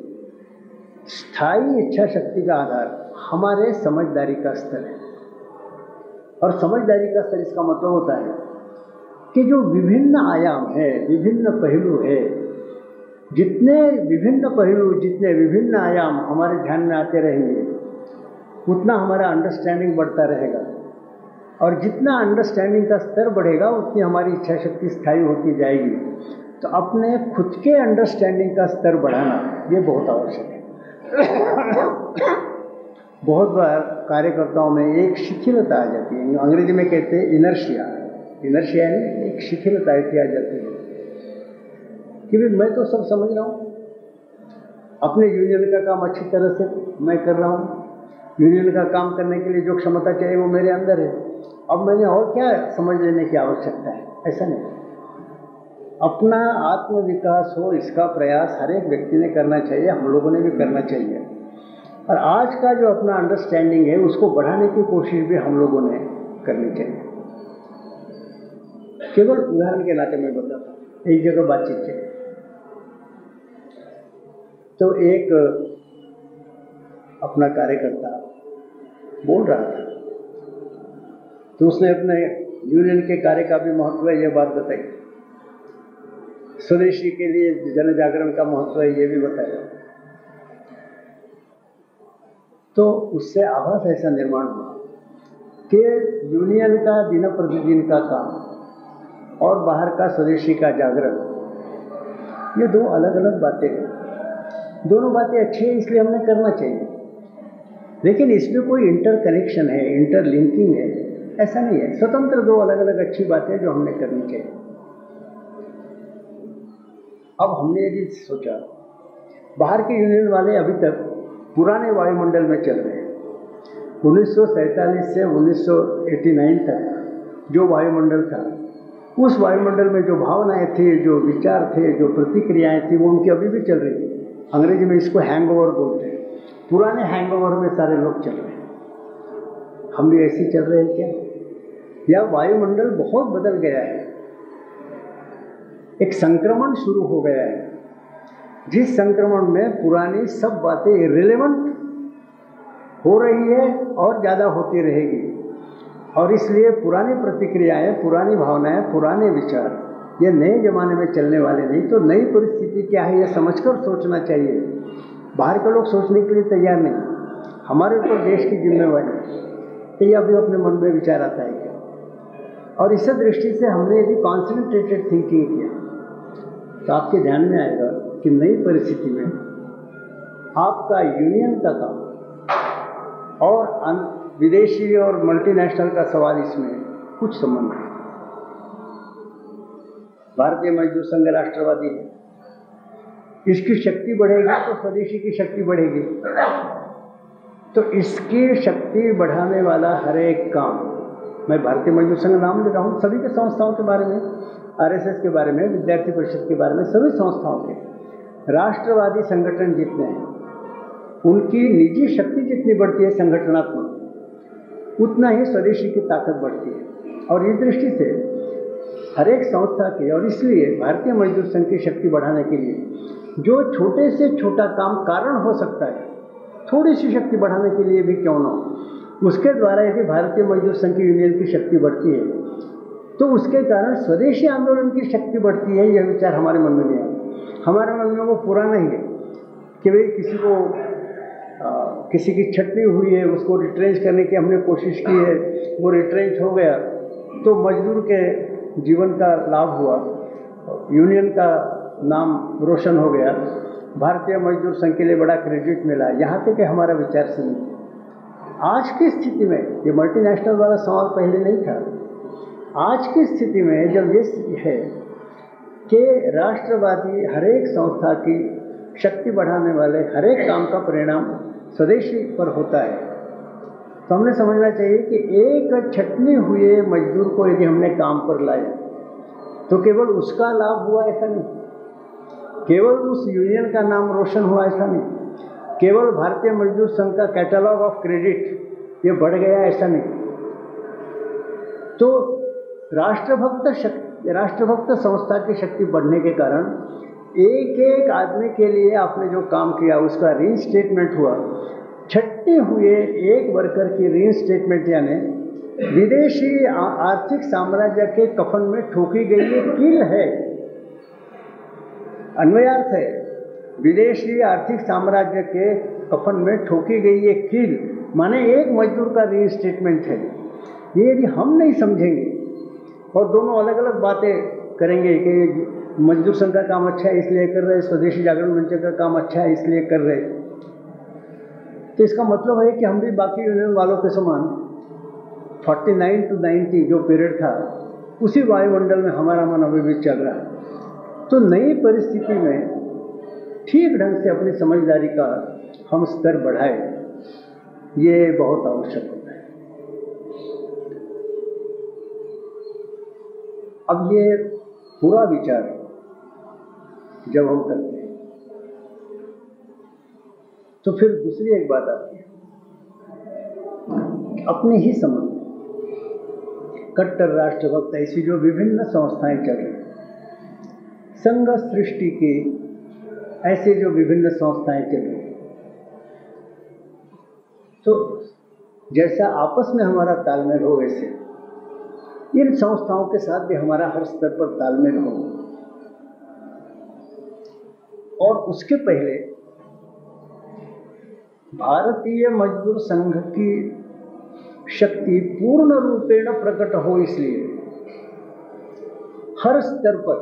स्थायी इच्छा शक्ति का आधार हमारे समझदारी का स्तर है। और समझदारी का स्तर इसका मतलब होता है कि जो विभिन्न आयाम है, विभिन्न पहलू है, जितने विभिन्न पहलू, जितने विभिन्न आयाम हमारे ध्यान में आते रहेंगे, उतना हमारा अंडरस्टैंडिंग बढ़ता रहेगा, और जितना अंडरस्टैंडिंग का स्तर बढ़ेगा उतनी हमारी इच्छा शक्ति स्थायी होती जाएगी। तो अपने खुद के अंडरस्टैंडिंग का स्तर बढ़ाना ये बहुत आवश्यक है। बहुत बार कार्यकर्ताओं में एक शिथिलता आ जाती है, अंग्रेजी में कहते हैं इनर्शिया। इनर्शिया यानी एक शिथिलता ऐसी आ जाती है कि भाई मैं तो सब समझ रहा हूँ, अपने यूनियन का काम अच्छी तरह से मैं कर रहा हूँ, यूनियन का काम करने के लिए जो क्षमता चाहिए वो मेरे अंदर है, अब मैंने और क्या समझ लेने की आवश्यकता है। ऐसा नहीं, अपना आत्मविकास हो इसका प्रयास हर एक व्यक्ति ने करना चाहिए, हम लोगों ने भी करना चाहिए। और आज का जो अपना अंडरस्टैंडिंग है उसको बढ़ाने की कोशिश भी हम लोगों ने करनी चाहिए। केवल उदाहरण के नाते मैं बताता हूँ, एक जगह बातचीत चली तो एक अपना कार्यकर्ता बोल रहा था, तो उसने अपने यूनियन के कार्य का भी महत्व है ये बात बताई, स्वदेशी के लिए जन जागरण का महत्व है ये भी बताया। तो उससे आभास ऐसा निर्माण हुआ कि यूनियन का दिन प्रतिदिन का काम और बाहर का स्वदेशी का जागरण ये दो अलग अलग बातें हैं। दोनों बातें अच्छी हैं इसलिए हमें करना चाहिए, लेकिन इसमें कोई इंटर कनेक्शन है, इंटरलिंकिंग है ऐसा नहीं है। स्वतंत्र दो अलग अलग अच्छी बातें जो हमने करनी चाहिए। अब हमने यदि सोचा बाहर के यूनियन वाले अभी तक पुराने वायुमंडल में चल रहे हैं, उन्नीस सौ सैंतालीस से उन्नीस सौ नवासी तक जो वायुमंडल था उस वायुमंडल में जो भावनाएं थी, जो विचार थे, जो प्रतिक्रियाएं थी वो उनकी अभी भी चल रही थी। अंग्रेजी में इसको हैंगओवर बोलते हैं। पुराने हैंगओवर में सारे लोग चल रहे हैं। हम भी ऐसे चल रहे हैं क्या? या वायुमंडल बहुत बदल गया है, एक संक्रमण शुरू हो गया है जिस संक्रमण में पुरानी सब बातें इर्रिलेवेंट हो रही है और ज़्यादा होती रहेगी। और इसलिए पुरानी प्रतिक्रियाएं, पुरानी भावनाएं, पुराने विचार ये नए ज़माने में चलने वाले नहीं। तो नई परिस्थिति क्या है ये समझकर सोचना चाहिए। बाहर के लोग सोचने के लिए तैयार नहीं, हमारे ऊपर देश की जिम्मेवारी ये अभी अपने मन में विचार आता है क्या। और इस दृष्टि से हमने यदि कॉन्सेंट्रेटेड थिंकिंग किया तो आपके ध्यान में आएगा कि नई परिस्थिति में आपका यूनियन का काम और विदेशी और मल्टीनेशनल का सवाल इसमें कुछ संबंध है। भारतीय मजदूर संघ राष्ट्रवादी है, इसकी शक्ति बढ़ेगी तो स्वदेशी की शक्ति बढ़ेगी। तो इसकी शक्ति बढ़ाने वाला हर एक काम, मैं भारतीय मजदूर संघ नाम ले रहा हूँ, सभी के संस्थाओं के बारे में, आरएसएस के बारे में, विद्यार्थी परिषद के बारे में, सभी संस्थाओं के राष्ट्रवादी संगठन जितने हैं उनकी निजी शक्ति जितनी बढ़ती है संगठनात्मक, उतना ही स्वदेशी की ताकत बढ़ती है। और इस दृष्टि से हर एक संस्था की, और इसलिए भारतीय मजदूर संघ की शक्ति बढ़ाने के लिए जो छोटे से छोटा काम कारण हो सकता है, थोड़ी सी शक्ति बढ़ाने के लिए भी क्यों ना हो, उसके द्वारा यदि भारतीय मजदूर संघ की यूनियन की शक्ति बढ़ती है तो उसके कारण स्वदेशी आंदोलन की शक्ति बढ़ती है। यह विचार हमारे मन में नहीं आता। हमारे मन में वो पुराना ही है कि भाई किसी को आ, किसी की छटनी हुई है, उसको रिट्रेंच करने की हमने कोशिश की है, वो रिट्रेंच हो गया तो मजदूर के जीवन का लाभ हुआ, यूनियन का नाम रोशन हो गया, भारतीय मजदूर संघ के लिए बड़ा क्रेडिट मिला। यहाँ तक कि हमारा विचार सीमित है। आज की स्थिति में ये मल्टीनेशनल वाला सवाल पहले नहीं था। आज की स्थिति में जब ये है कि राष्ट्रवादी हर एक संस्था की शक्ति बढ़ाने वाले हर एक काम का परिणाम स्वदेशी पर होता है, तो हमने समझना चाहिए कि एक छटनी हुए मजदूर को यदि हमने काम पर लाया तो केवल उसका लाभ हुआ ऐसा नहीं, केवल उस यूनियन का नाम रोशन हुआ ऐसा नहीं, केवल भारतीय मजदूर संघ का कैटलॉग ऑफ क्रेडिट ये बढ़ गया ऐसा नहीं। तो राष्ट्रभक्त शक्ति, राष्ट्रभक्त संस्था की शक्ति बढ़ने के कारण एक एक आदमी के लिए आपने जो काम किया उसका रीइंस्टेटमेंट हुआ। छट्टे हुए एक वर्कर की रीइंस्टेटमेंट यानी विदेशी आर्थिक साम्राज्य के कफन में ठोकी गई ये कील है, अन्वयार्थ है। विदेशी आर्थिक साम्राज्य के कफन में ठोकी गई ये कील माने एक मजदूर का रीइंस्टेटमेंट है। ये यदि हम नहीं समझेंगे और दोनों अलग अलग बातें करेंगे कि मजदूर संघ का काम अच्छा है इसलिए कर रहे, स्वदेशी जागरण मंच का काम अच्छा है इसलिए कर रहे, तो इसका मतलब है कि हम भी बाकी यूनियन वालों के समान उनचास टू नब्बे जो पीरियड था उसी वायुमंडल में हमारा मन अभी भी चल रहा है। तो नई परिस्थिति में ठीक ढंग से अपनी समझदारी का हम स्तर बढ़ाएं, ये बहुत आवश्यक होता है। अब ये पूरा विचार जब हम करते हैं तो फिर दूसरी एक बात आती है, अपने ही समझ कट्टर राष्ट्रभक्त ऐसी जो विभिन्न संस्थाएं चल रही, संघ सृष्टि की ऐसे जो विभिन्न संस्थाएं चल रही, तो जैसा आपस में हमारा तालमेल हो वैसे इन संस्थाओं के साथ भी हमारा हर स्तर पर तालमेल हो। और उसके पहले भारतीय मजदूर संघ की शक्ति पूर्ण रूपेण प्रकट हो, इसलिए हर स्तर पर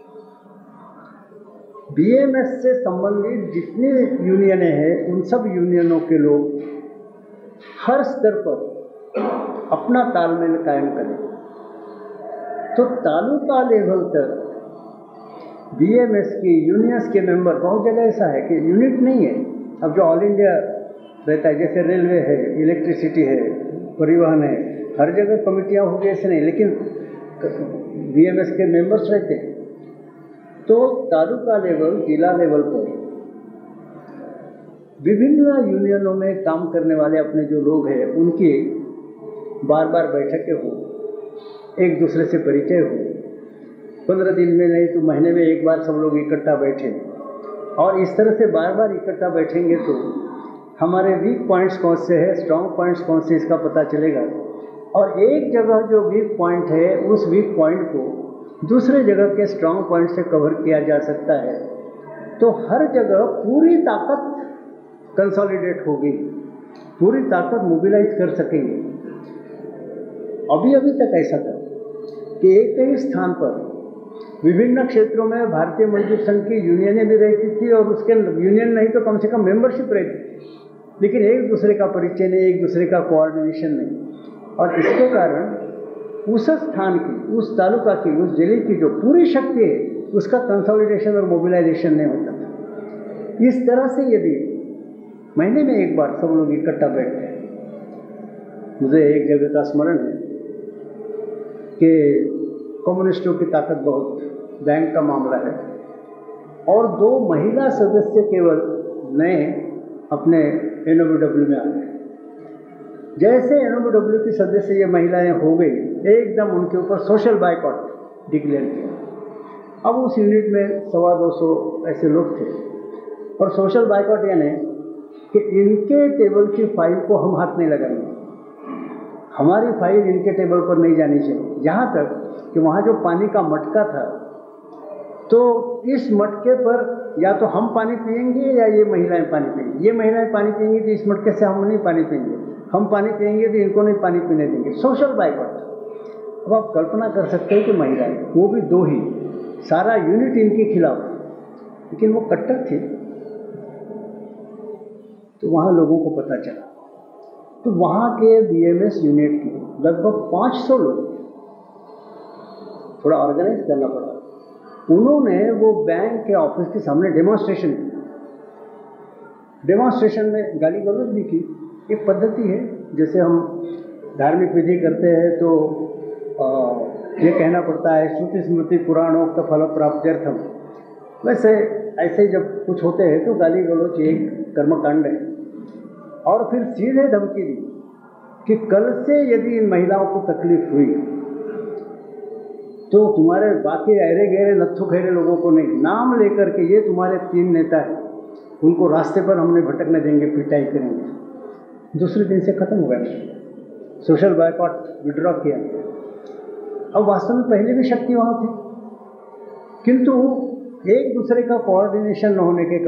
बीएमएस से संबंधित जितनी यूनियनें हैं उन सब यूनियनों के लोग हर स्तर पर अपना तालमेल कायम करें। तो तालुका लेवल तक बीएमएस की यूनियंस के मेंबर, बहुत जगह ऐसा है कि यूनिट नहीं है, अब जो ऑल इंडिया रहता है जैसे रेलवे है, इलेक्ट्रिसिटी है, परिवहन है, हर जगह कमेटियाँ होगी ऐसे नहीं, लेकिन बीएमएस के मेंबर्स रहते हैं। तो तालुका लेवल, जिला लेवल पर विभिन्न यूनियनों में काम करने वाले अपने जो लोग हैं उनकी बार बार बैठकें हो, एक दूसरे से परिचय हो, पंद्रह दिन में नहीं तो महीने में एक बार सब लोग इकट्ठा बैठे, और इस तरह से बार बार इकट्ठा बैठेंगे तो हमारे वीक पॉइंट्स कौन से हैं, स्ट्रॉन्ग पॉइंट्स कौन से, इसका पता चलेगा। और एक जगह जो वीक पॉइंट है उस वीक पॉइंट को दूसरे जगह के स्ट्रॉन्ग पॉइंट से कवर किया जा सकता है। तो हर जगह पूरी ताकत कंसोलिडेट होगी, पूरी ताकत मोबिलाइज कर सकेंगे। अभी अभी तक ऐसा था कि एक ही स्थान पर विभिन्न क्षेत्रों में भारतीय मजदूर संघ की यूनियनें भी रहती थी और उसके यूनियन नहीं तो कम से कम मेंबरशिप रहती थी, लेकिन एक दूसरे का परिचय नहीं, एक दूसरे का कोऑर्डिनेशन नहीं। और इसके कारण उस स्थान की, उस तालुका की, उस जिले की जो पूरी शक्ति है उसका कंसोलिडेशन और मोबिलाइजेशन नहीं होता था। इस तरह से यदि महीने में एक बार सब लोग इकट्ठा बैठते हैं, मुझे एक जगह का स्मरण है कि कम्युनिस्टों की ताकत बहुत, बैंक का मामला है, और दो महिला सदस्य केवल नए अपने एन ओ बी डब्ल्यू में आ गए। जैसे एन ओ बी डब्ल्यू की सदस्य ये महिलाएं हो गई, एकदम उनके ऊपर सोशल बाइकआउट डिक्लेयर किया। अब उस यूनिट में सवा दो सौ ऐसे लोग थे, और सोशल बाइकआउट यानी कि इनके टेबल की फाइल को हम हाथ नहीं लगाएंगे, हमारी फाइल इनके टेबल पर नहीं जानी चाहिए। यहाँ तक कि वहाँ जो पानी का मटका था, तो इस मटके पर या तो हम पानी पिएंगे या ये महिलाएं पानी पिएंगी। ये महिलाएं पानी पिएंगी तो इस मटके से हम नहीं पानी पिएंगे, हम पानी पिएंगे तो इनको नहीं पानी पीने देंगे। Social boycott. अब आप कल्पना कर सकते हैं कि महिलाएं, वो भी दो ही, सारा यूनिट इनके खिलाफ, लेकिन वो कट्टर थे। तो वहाँ लोगों को पता चला, तो वहाँ के बीएमएस यूनिट के लगभग पाँच सौ लोग, थोड़ा ऑर्गेनाइज करना पड़ा, उन्होंने वो बैंक के ऑफिस के सामने डेमोन्स्ट्रेशन की। डेमोन्स्ट्रेशन में गाली गलौज भी की। एक पद्धति है, जैसे हम धार्मिक विधि करते हैं तो आ, ये कहना पड़ता है श्रुति स्मृति पुराणोक्त फल प्राप्त्यर्थम, वैसे ऐसे जब कुछ होते हैं तो गाली गलौज एक कर्मकांड है। और फिर सीधे धमकी दी कि कल से यदि इन महिलाओं को तकलीफ हुई तो तुम्हारे बाकी अरे गहरे लत्थू खेरे लोगों को नहीं, नाम लेकर के ये तुम्हारे तीन नेता हैं, उनको रास्ते पर हमने भटकने देंगे, पिटाई करेंगे। दूसरे दिन से खत्म हो गया, सोशल बाइकआउट विड्रॉ किया। अब वास्तव में पहले भी शक्ति वहाँ थी, किंतु एक दूसरे का कोऑर्डिनेशन न होने के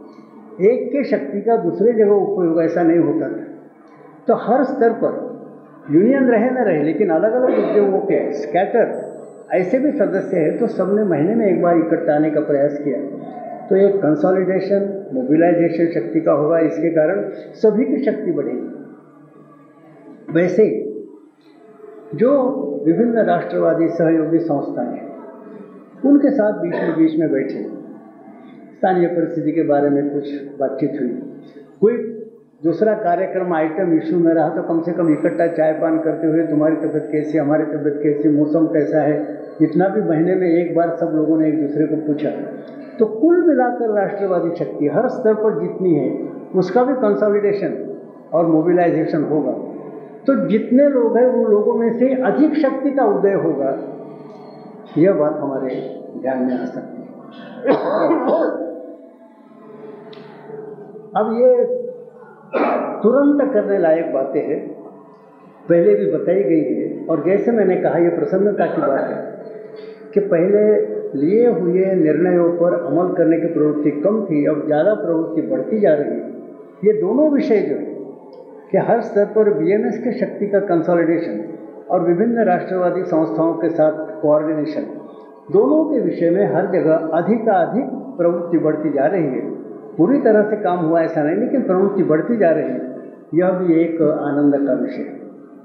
कारण एक के शक्ति का दूसरे जगह उपयोग ऐसा नहीं होता था। तो हर स्तर पर यूनियन रहे न रहे, लेकिन अलग अलग उद्योगों के स्कैटर ऐसे भी सदस्य हैं, तो सबने महीने में एक बार इकट्ठा आने का प्रयास किया, तो एक कंसोलिडेशन, मोबिलाइजेशन शक्ति का होगा। इसके कारण सभी की शक्ति बढ़ेगी। वैसे जो विभिन्न राष्ट्रवादी सहयोगी संस्थाएं हैं, उनके साथ बीच में बीच में बैठे स्थानीय परिस्थिति के बारे में कुछ बातचीत हुई। कोई दूसरा कार्यक्रम आइटम इशू में रहा तो कम से कम इकट्ठा चाय पान करते हुए तुम्हारी तबीयत कैसी, हमारी तबीयत कैसी, मौसम कैसा है, इतना भी महीने में एक बार सब लोगों ने एक दूसरे को पूछा। तो कुल मिलाकर राष्ट्रवादी शक्ति हर स्तर पर जितनी है उसका भी कंसोलिडेशन और मोबिलाइजेशन होगा। तो जितने लोग हैं उन लोगों में से अधिक शक्ति का उदय होगा, यह बात हमारे ध्यान में आ सकती है। अब ये तुरंत करने लायक बातें हैं, पहले भी बताई गई है, और जैसे मैंने कहा ये प्रसन्नता की बात है कि पहले लिए हुए निर्णयों पर अमल करने की प्रवृत्ति कम थी, अब ज़्यादा प्रवृत्ति बढ़ती जा रही है। ये दोनों विषय जो है कि हर स्तर पर बीएमएस के शक्ति का कंसोलिडेशन और विभिन्न राष्ट्रवादी संस्थाओं के साथ कोऑर्डिनेशन, दोनों के विषय में हर जगह अधिकाधिक प्रवृत्ति बढ़ती जा रही है। पूरी तरह से काम हुआ ऐसा नहीं, लेकिन प्रवृत्ति बढ़ती जा रही है, यह भी एक आनंद का विषय है।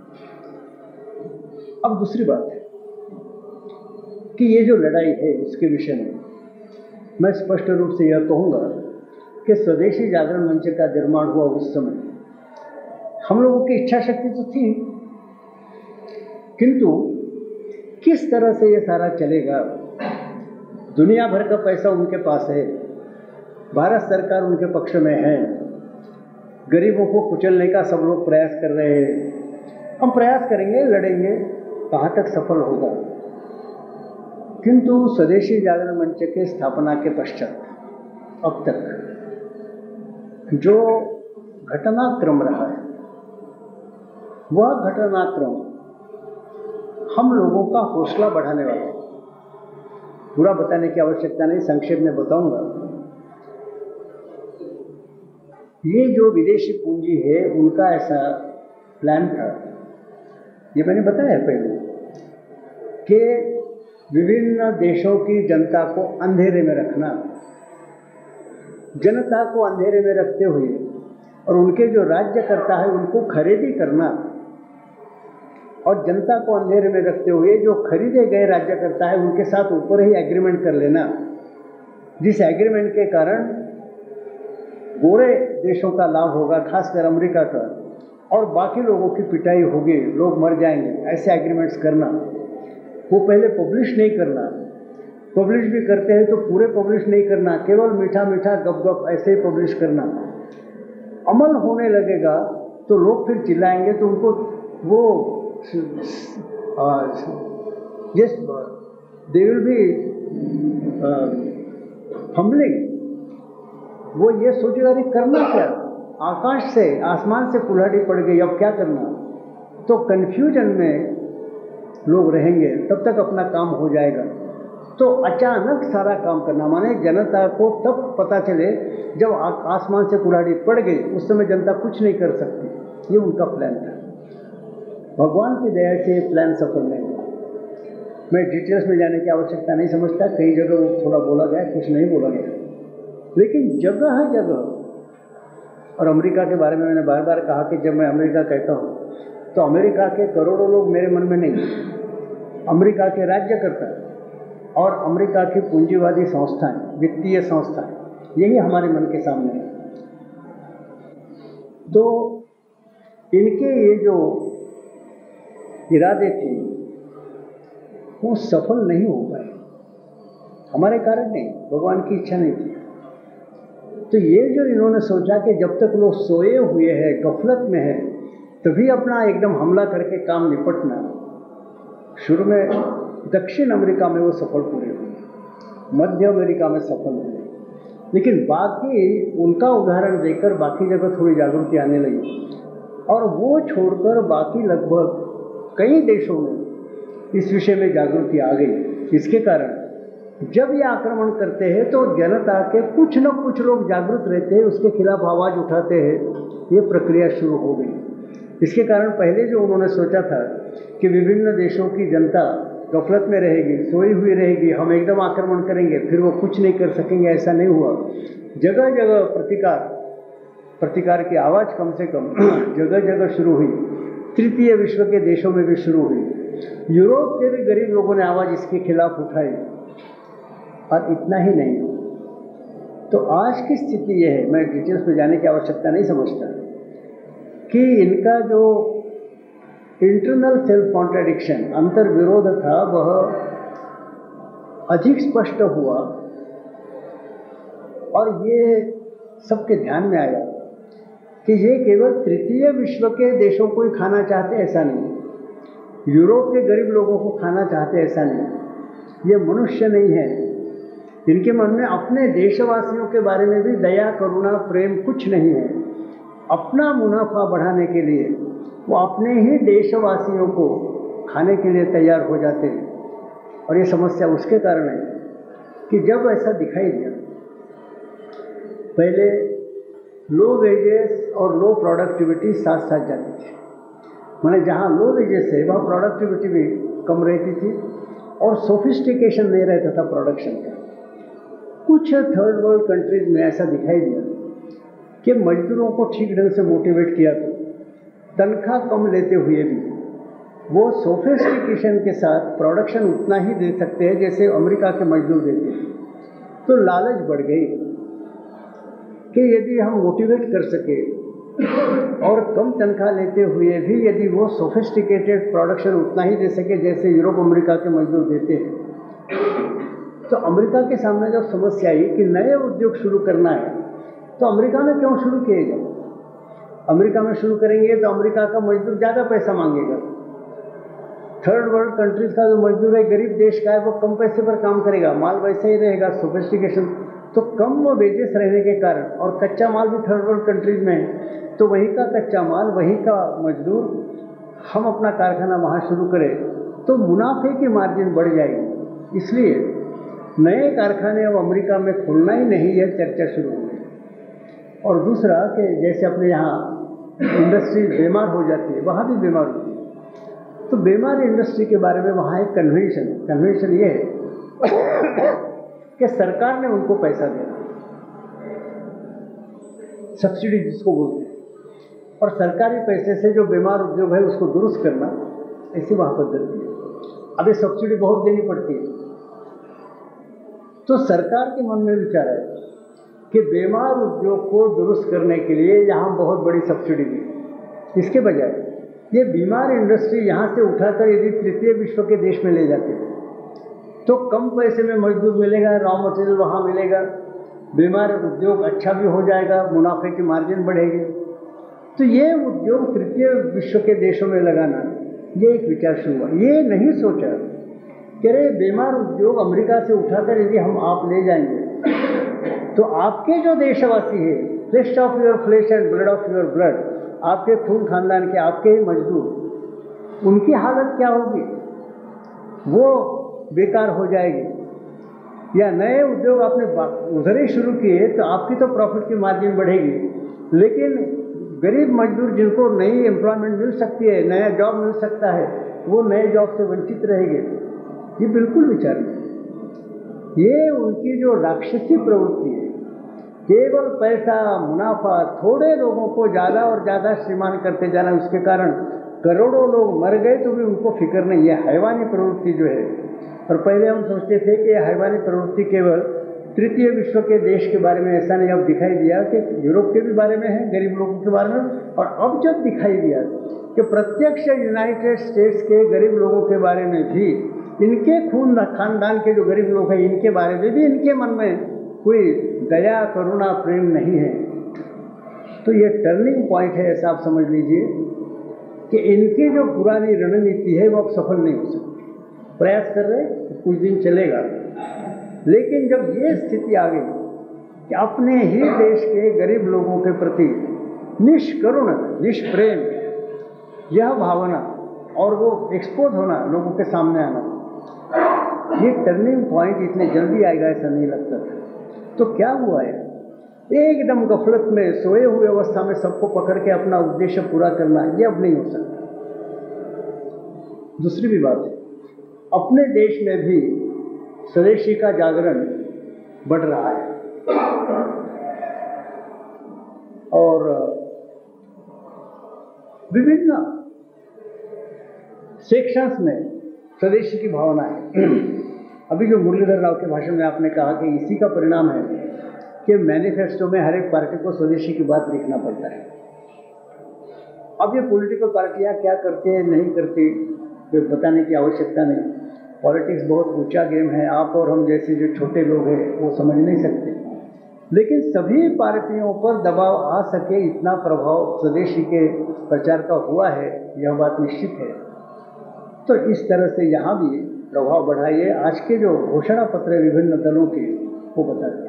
अब दूसरी बात है कि ये जो लड़ाई है इसके विषय में मैं स्पष्ट रूप से यह कहूँगा कि स्वदेशी जागरण मंच का निर्माण हुआ उस समय हम लोगों की इच्छा शक्ति तो थी, किंतु किस तरह से ये सारा चलेगा, दुनिया भर का पैसा उनके पास है, भारत सरकार उनके पक्ष में है, गरीबों को कुचलने का सब लोग प्रयास कर रहे हैं, हम प्रयास करेंगे, लड़ेंगे, कहाँ तक सफल होगा। किंतु स्वदेशी जागरण मंच के स्थापना के पश्चात अब तक जो घटनाक्रम रहा है, वह घटनाक्रम हम लोगों का हौसला बढ़ाने वाला है। पूरा बताने की आवश्यकता नहीं, संक्षेप में बताऊंगा। ये जो विदेशी पूंजी है उनका ऐसा प्लान था, ये मैंने बताया पहले, कि विभिन्न देशों की जनता को अंधेरे में रखना, जनता को अंधेरे में रखते हुए और उनके जो राज्यकर्ता है उनको खरीदी करना, और जनता को अंधेरे में रखते हुए जो खरीदे गए राज्यकर्ता है उनके साथ ऊपर ही एग्रीमेंट कर लेना, जिस एग्रीमेंट के कारण गोरे देशों का लाभ होगा, खासकर अमेरिका का, और बाकी लोगों की पिटाई होगी, लोग मर जाएंगे, ऐसे एग्रीमेंट्स करना। वो पहले पब्लिश नहीं करना, पब्लिश भी करते हैं तो पूरे पब्लिश नहीं करना, केवल मीठा मीठा गप गप ऐसे ही पब्लिश करना। अमल होने लगेगा तो लोग फिर चिल्लाएंगे, तो उनको वो yes they will be fumbling, वो ये सोचेगा कि करना क्या, आकाश से आसमान से कुल्हाड़ी पड़ गई, अब क्या करना। तो कन्फ्यूजन में लोग रहेंगे, तब तक अपना काम हो जाएगा। तो अचानक सारा काम करना, माने जनता को तब पता चले जब आसमान से कुल्हाड़ी पड़ गई, उस समय जनता कुछ नहीं कर सकती। ये उनका प्लान था। भगवान की दया से ये प्लान सफल नहीं हुआ। मैं डिटेल्स में जाने की आवश्यकता नहीं समझता, कई जगह वो थोड़ा बोला गया, कुछ नहीं बोला गया, लेकिन जगह है जगह। और अमेरिका के बारे में मैंने बार बार कहा कि जब मैं अमेरिका कहता हूँ तो अमेरिका के करोड़ों लोग मेरे मन में नहीं, अमेरिका के राज्यकर्ता और अमेरिका की पूंजीवादी संस्थाएं, वित्तीय संस्थाएं, यही हमारे मन के सामने है। तो इनके ये जो इरादे थे वो सफल नहीं हो पाए, हमारे कारण नहीं, भगवान की इच्छा नहीं थी। तो ये जो इन्होंने सोचा कि जब तक लोग सोए हुए हैं, गफलत में है, तभी अपना एकदम हमला करके काम निपटना, शुरू में दक्षिण अमेरिका में वो सफल पूरे हुए, मध्य अमेरिका में सफल हुए, लेकिन बाकी उनका उदाहरण देकर बाकी जगह थोड़ी जागृति आने लगी, और वो छोड़कर बाकी लगभग कई देशों में इस विषय में जागृति आ गई। इसके कारण जब ये आक्रमण करते हैं तो जनता के कुछ न कुछ लोग जागृत रहते हैं, उसके खिलाफ आवाज़ उठाते हैं, ये प्रक्रिया शुरू हो गई। इसके कारण पहले जो उन्होंने सोचा था कि विभिन्न देशों की जनता गफलत में रहेगी, सोई हुई रहेगी, हम एकदम आक्रमण करेंगे, फिर वो कुछ नहीं कर सकेंगे, ऐसा नहीं हुआ। जगह जगह प्रतिकार प्रतिकार की आवाज़ कम से कम जगह जगह शुरू हुई, तृतीय विश्व के देशों में भी शुरू हुई। यूरोप के भी गरीब लोगों ने आवाज़ इसके खिलाफ उठाई। और इतना ही नहीं, तो आज की स्थिति यह है, मैं डिटेल्स में जाने की आवश्यकता नहीं समझता, कि इनका जो इंटरनल सेल्फ कॉन्ट्राडिक्शन, अंतर विरोध था, वह अधिक स्पष्ट हुआ। और ये सबके ध्यान में आया कि ये केवल तृतीय विश्व के देशों को ही खाना चाहते, ऐसा नहीं, यूरोप के गरीब लोगों को खाना चाहते, ऐसा नहीं। ये मनुष्य नहीं है, इनके मन में अपने देशवासियों के बारे में भी दया, करुणा, प्रेम कुछ नहीं है। अपना मुनाफा बढ़ाने के लिए वो अपने ही देशवासियों को खाने के लिए तैयार हो जाते हैं। और ये समस्या उसके कारण है कि जब ऐसा दिखाई दिया, पहले लो वेजेस और लो प्रोडक्टिविटी साथ साथ जाती थी। मैंने जहाँ लो वेजेस है वहाँ प्रोडक्टिविटी भी कम रहती थी और सोफिस्टिकेशन नहीं रहता था प्रोडक्शन का। कुछ थर्ड वर्ल्ड कंट्रीज में ऐसा दिखाई दिया कि मजदूरों को ठीक ढंग से मोटिवेट किया तो तनख्वाह कम लेते हुए भी वो सोफिस्टिकेशन के साथ प्रोडक्शन उतना ही दे सकते हैं जैसे अमेरिका के मजदूर देते हैं। तो लालच बढ़ गई कि यदि हम मोटिवेट कर सके और कम तनख्वाह लेते हुए भी यदि वो सोफिस्टिकेटेड प्रोडक्शन उतना ही दे सके जैसे यूरोप अमेरिका के मजदूर देते हैं, तो अमेरिका के सामने जब समस्या आई कि नए उद्योग शुरू करना है, तो अमेरिका में क्यों शुरू किए जाए? अमेरिका में शुरू करेंगे तो अमेरिका का मजदूर ज़्यादा पैसा मांगेगा। थर्ड वर्ल्ड कंट्रीज का जो मजदूर है, गरीब देश का है, वो कम पैसे पर काम करेगा, माल वैसा ही रहेगा, सोफिस्टिकेशन तो कम वेजेस रहने के कारण, और कच्चा माल भी थर्ड वर्ल्ड कंट्रीज में है, तो वहीं का कच्चा माल, वहीं का मजदूर, हम अपना कारखाना वहाँ शुरू करें तो मुनाफे की मार्जिन बढ़ जाएगी। इसलिए नए कारखाने अब अमेरिका में खोलना ही नहीं है, चर्चा शुरू हो गई। और दूसरा कि जैसे अपने यहाँ इंडस्ट्री बीमार हो जाती है, वहाँ भी बीमार होती है, तो बीमार इंडस्ट्री के बारे में वहाँ एक कन्वेंशन कन्वेंशन ये है कि सरकार ने उनको पैसा देना, सब्सिडी जिसको बोलते हैं, और सरकारी पैसे से जो बीमार उद्योग है उसको दुरुस्त करना, ऐसी वहाँ पद्धति है। अब ये सब्सिडी बहुत देनी पड़ती है, तो सरकार के मन में विचार है कि बीमार उद्योग को दुरुस्त करने के लिए यहाँ बहुत बड़ी सब्सिडी दी, इसके बजाय ये बीमार इंडस्ट्री यहाँ से उठाकर यदि तृतीय विश्व के देश में ले जाते हैं तो कम पैसे में मजदूर मिलेगा, रॉ मटेरियल वहाँ मिलेगा, बीमार उद्योग अच्छा भी हो जाएगा, मुनाफे की मार्जिन बढ़ेगी। तो ये उद्योग तृतीय विश्व के देशों में लगाना, ये एक विचार शुरू हुआ। ये नहीं सोचा कि अरे बीमार उद्योग अमेरिका से उठाकर यदि हम आप ले जाएंगे तो आपके जो देशवासी है, flesh of your flesh and blood of your blood, आपके खून खानदान के, आपके ही मजदूर, उनकी हालत क्या होगी? वो बेकार हो जाएगी। या नए उद्योग आपने उधर ही शुरू किए तो आपकी तो प्रॉफिट की मार्जिन बढ़ेगी, लेकिन गरीब मजदूर जिनको नई एम्प्लॉयमेंट मिल सकती है, नया जॉब मिल सकता है, वो नए जॉब से वंचित रहेंगे। ये बिल्कुल विचार नहीं। ये उनकी जो राक्षसी प्रवृत्ति है, केवल पैसा, मुनाफा, थोड़े लोगों को ज़्यादा और ज़्यादा श्रीमान करते जाना, उसके कारण करोड़ों लोग मर गए तो भी उनको फिक्र नहीं। है हैवानी प्रवृत्ति जो है, और पहले हम सोचते थे कि हैवानी प्रवृत्ति केवल तृतीय विश्व के देश के बारे में, ऐसा नहीं। अब दिखाई दिया कि यूरोप के भी बारे में है, गरीब लोगों के बारे में, और अब जब दिखाई दिया कि प्रत्यक्ष यूनाइटेड स्टेट्स के गरीब लोगों के बारे में भी, इनके खून खानदान के जो गरीब लोग हैं इनके बारे में भी इनके मन में कोई दया, करुणा, प्रेम नहीं है, तो ये टर्निंग पॉइंट है, ऐसा आप समझ लीजिए कि इनकी जो पुरानी रणनीति है वो अब सफल नहीं हो सकती। प्रयास कर रहे तो कुछ दिन चलेगा, लेकिन जब ये स्थिति आ गई कि अपने ही देश के गरीब लोगों के प्रति निष्करुण, निष्प्रेम, यह भावना और वो एक्सपोज होना, लोगों के सामने आना, ये टर्निंग पॉइंट इतने जल्दी आएगा ऐसा नहीं लगता था। तो क्या हुआ है एकदम गफलत में सोए हुए अवस्था में सबको पकड़ के अपना उद्देश्य पूरा करना, ये अब नहीं हो सकता। दूसरी भी बात है, अपने देश में भी स्वदेशी का जागरण बढ़ रहा है और विभिन्न सेक्शंस में स्वदेशी की भावना है। अभी जो मुरलीधर राव के भाषण में आपने कहा कि इसी का परिणाम है कि मैनिफेस्टो में हर एक पार्टी को स्वदेशी की बात लिखना पड़ता है। अब ये पॉलिटिकल पार्टियां क्या करती है नहीं करती तो बताने की आवश्यकता नहीं। पॉलिटिक्स बहुत ऊंचा गेम है, आप और हम जैसे जो छोटे लोग हैं वो समझ नहीं सकते, लेकिन सभी पार्टियों पर दबाव आ सके इतना प्रभाव स्वदेशी के प्रचार का हुआ है, यह बात निश्चित है। तो इस तरह से यहाँ भी प्रभाव बढ़ाइए। आज के जो घोषणा पत्र विभिन्न दलों के वो बताते हैं।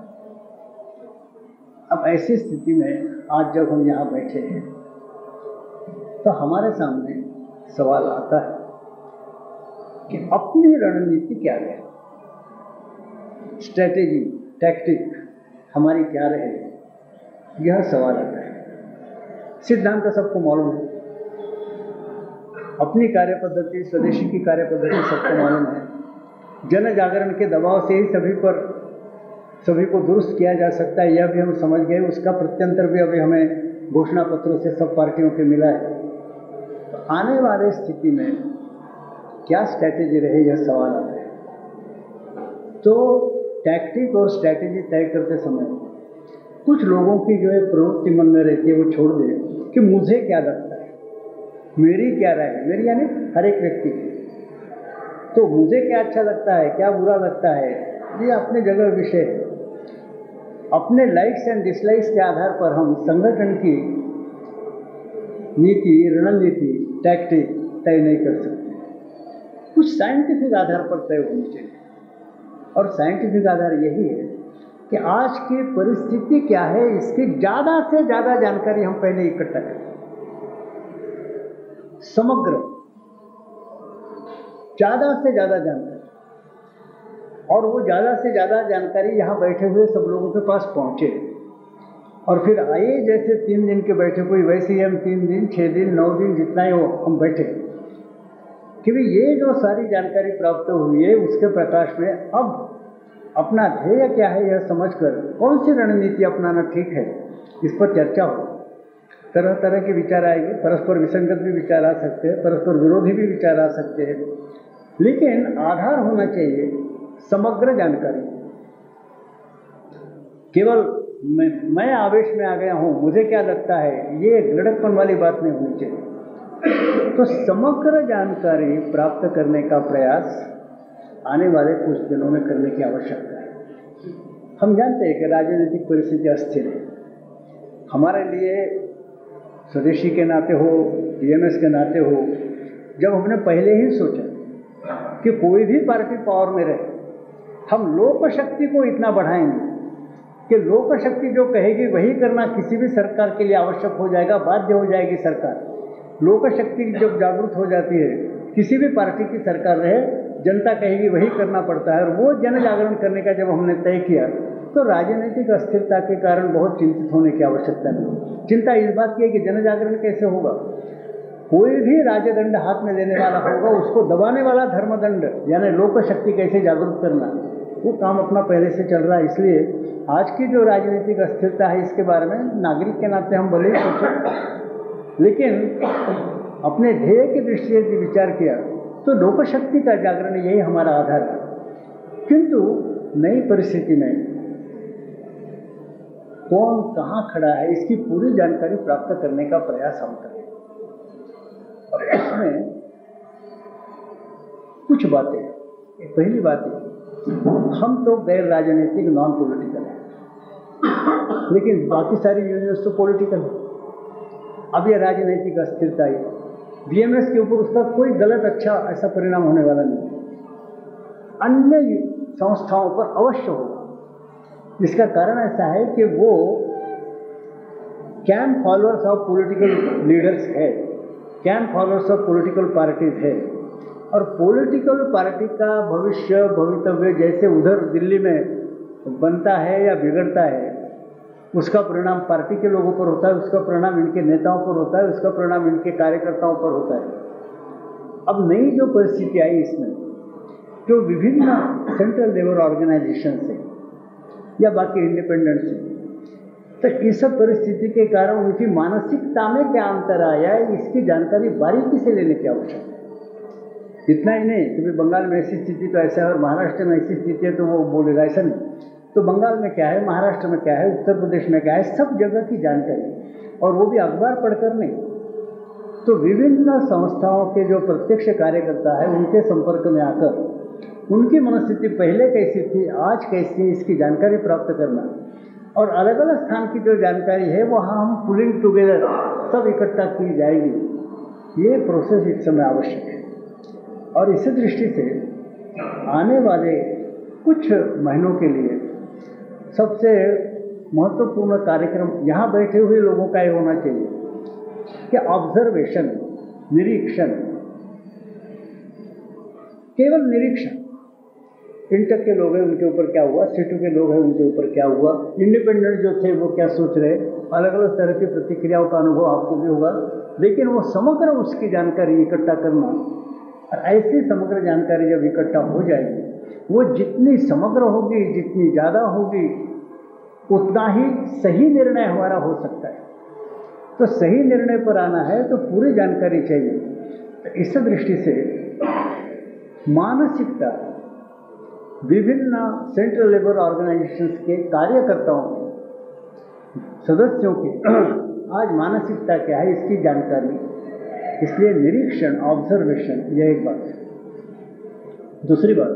अब ऐसी स्थिति में आज जब हम यहाँ बैठे हैं तो हमारे सामने सवाल आता है कि अपनी रणनीति क्या है, स्ट्रैटेजी, टैक्टिक हमारी क्या रहे, यह सवाल आता है। सिद्धांत सबको मालूम है, अपनी कार्य पद्धति, स्वदेशी की कार्य पद्धति सबको मालूम है। जन जागरण के दबाव से ही सभी पर सभी को दुरुस्त किया जा सकता है, यह भी हम समझ गए। उसका प्रत्यंतर भी अभी हमें घोषणा पत्रों से सब पार्टियों के मिला है। तो आने वाले स्थिति में क्या स्ट्रैटेजी रहे, यह सवाल आता है। तो टैक्टिक और स्ट्रैटेजी तय करते समय कुछ लोगों की जो है प्रवृत्ति मन में रहती है, वो छोड़ दे कि मुझे क्या लगता है, मेरी क्या राय है, मेरी यानी हर एक व्यक्ति की। तो मुझे क्या अच्छा लगता है, क्या बुरा लगता है, ये अपने जगह विषय है। अपने लाइक्स एंड डिसलाइक्स के आधार पर हम संगठन की नीति, रणनीति, टैक्टिक तय नहीं कर सकते। कुछ साइंटिफिक आधार पर तय होनी चाहिए, और साइंटिफिक आधार यही है कि आज की परिस्थिति क्या है, इसकी ज़्यादा से ज़्यादा जानकारी हम पहले इकट्ठा करें, समग्र ज़्यादा से ज़्यादा जानकारी, और वो ज़्यादा से ज़्यादा जानकारी यहाँ बैठे हुए सब लोगों के पास पहुँचे। और फिर आइए जैसे तीन दिन के बैठे कोई, वैसे ही हम तीन दिन, छः दिन, नौ दिन, जितना ही हो हम बैठे कि भाई ये जो सारी जानकारी प्राप्त हुई है उसके प्रकाश में अब अपना ध्येय क्या है यह समझकर कौन सी रणनीति अपनाना ठीक है, इस पर चर्चा हो। तरह तरह के विचार आएंगे, परस्पर विसंगत भी विचार आ सकते हैं, परस्पर विरोधी भी विचार आ सकते हैं, लेकिन आधार होना चाहिए समग्र जानकारी। केवल मैं मैं आवेश में आ गया हूँ, मुझे क्या लगता है, ये दृढ़पन वाली बात नहीं होनी चाहिए। तो समग्र जानकारी प्राप्त करने का प्रयास आने वाले कुछ दिनों में करने की आवश्यकता है। हम जानते हैं कि राजनीतिक परिस्थिति अस्थिर है। हमारे लिए स्वदेशी के नाते हो, बीएमएस के नाते हो, जब हमने पहले ही सोचा कि कोई भी पार्टी पावर में रहे, हम लोक शक्ति को इतना बढ़ाएंगे कि लोक शक्ति जो कहेगी वही करना किसी भी सरकार के लिए आवश्यक हो जाएगा, बाध्य हो जाएगी सरकार। लोक शक्ति जब जागरूक हो जाती है, किसी भी पार्टी की सरकार रहे, जनता कहेगी वही करना पड़ता है। और वो जन जागरण करने का जब हमने तय किया तो राजनीतिक अस्थिरता के कारण बहुत चिंतित होने की आवश्यकता नहीं। चिंता इस बात की है कि जन जागरण कैसे होगा। कोई भी राजदंड हाथ में लेने वाला होगा, उसको दबाने वाला धर्मदंड यानी लोक शक्ति कैसे जागरूक करना, वो काम अपना पहले से चल रहा है। इसलिए आज की जो राजनीतिक अस्थिरता है इसके बारे में नागरिक के नाते हम भले ही सोचें, लेकिन अपने ध्येय की दृष्टि से यदि विचार किया तो लोक शक्ति का जागरण यही हमारा आधार है। किंतु नई परिस्थिति में कौन कहाँ खड़ा है इसकी पूरी जानकारी प्राप्त करने का प्रयास हम करें। और इसमें कुछ बातें, एक पहली बात है, हम तो गैर राजनीतिक, नॉन पॉलिटिकल है, लेकिन बाकी सारी यूनिवर्स तो पॉलिटिकल है। अब यह राजनीतिक अस्थिरता है, बीएमएस के ऊपर उसका कोई गलत अच्छा ऐसा परिणाम होने वाला नहीं, अन्य संस्थाओं पर अवश्य होगा। इसका कारण ऐसा है कि वो camp followers of political leaders है, camp followers of political parties है, और पॉलिटिकल पार्टी का भविष्य भवितव्य जैसे उधर दिल्ली में बनता है या बिगड़ता है, उसका परिणाम पार्टी के लोगों पर होता है, उसका परिणाम इनके नेताओं पर होता है, उसका परिणाम इनके कार्यकर्ताओं पर होता है। अब नई जो परिस्थिति आई इसमें, जो विभिन्न सेंट्रल लेवल ऑर्गेनाइजेशन से या बाकी इंडिपेंडेंट से, तो इस सब परिस्थिति के कारण उनकी मानसिकता में क्या अंतर आया है, इसकी जानकारी बारीकी से लेने की आवश्यकता है। इतना ही नहीं कि बंगाल में ऐसी स्थिति तो ऐसा है और महाराष्ट्र में ऐसी स्थिति है तो वो बोलेगा, ऐसा नहीं। तो बंगाल में क्या है, महाराष्ट्र में क्या है, उत्तर प्रदेश में क्या है, सब जगह की जानकारी, और वो भी अखबार पढ़कर नहीं। तो विभिन्न संस्थाओं के जो प्रत्यक्ष कार्यकर्ता है उनके संपर्क में आकर उनकी मनस्थिति पहले कैसी थी, आज कैसी, इसकी जानकारी प्राप्त करना, और अलग अलग स्थान की जो जानकारी है वो हम पुलिंग टुगेदर सब इकट्ठा की जाएगी। ये प्रोसेस इस समय आवश्यक है। और इसी दृष्टि से आने वाले कुछ महीनों के लिए सबसे महत्वपूर्ण कार्यक्रम यहाँ बैठे हुए लोगों का ये होना चाहिए कि ऑब्जर्वेशन, निरीक्षण, केवल निरीक्षण। इंटर के लोग हैं उनके ऊपर क्या हुआ, सीटू के लोग हैं उनके ऊपर क्या हुआ, इंडिपेंडेंट जो थे वो क्या सोच रहे, अलग अलग तरह की प्रतिक्रियाओं का अनुभव आपको भी होगा। लेकिन वो समग्र उसकी जानकारी इकट्ठा करना, ऐसी समग्र जानकारी जब इकट्ठा हो जाएगी, वो जितनी समग्र होगी, जितनी ज़्यादा होगी, उतना ही सही निर्णय हमारा हो सकता है। तो सही निर्णय पर आना है तो पूरी जानकारी चाहिए। तो इस दृष्टि से मानसिकता विभिन्न सेंट्रल लेबर ऑर्गेनाइजेशंस के कार्यकर्ताओं के, सदस्यों की आज मानसिकता क्या है इसकी जानकारी, इसलिए निरीक्षण, ऑब्जर्वेशन, यह एक बात है। दूसरी बात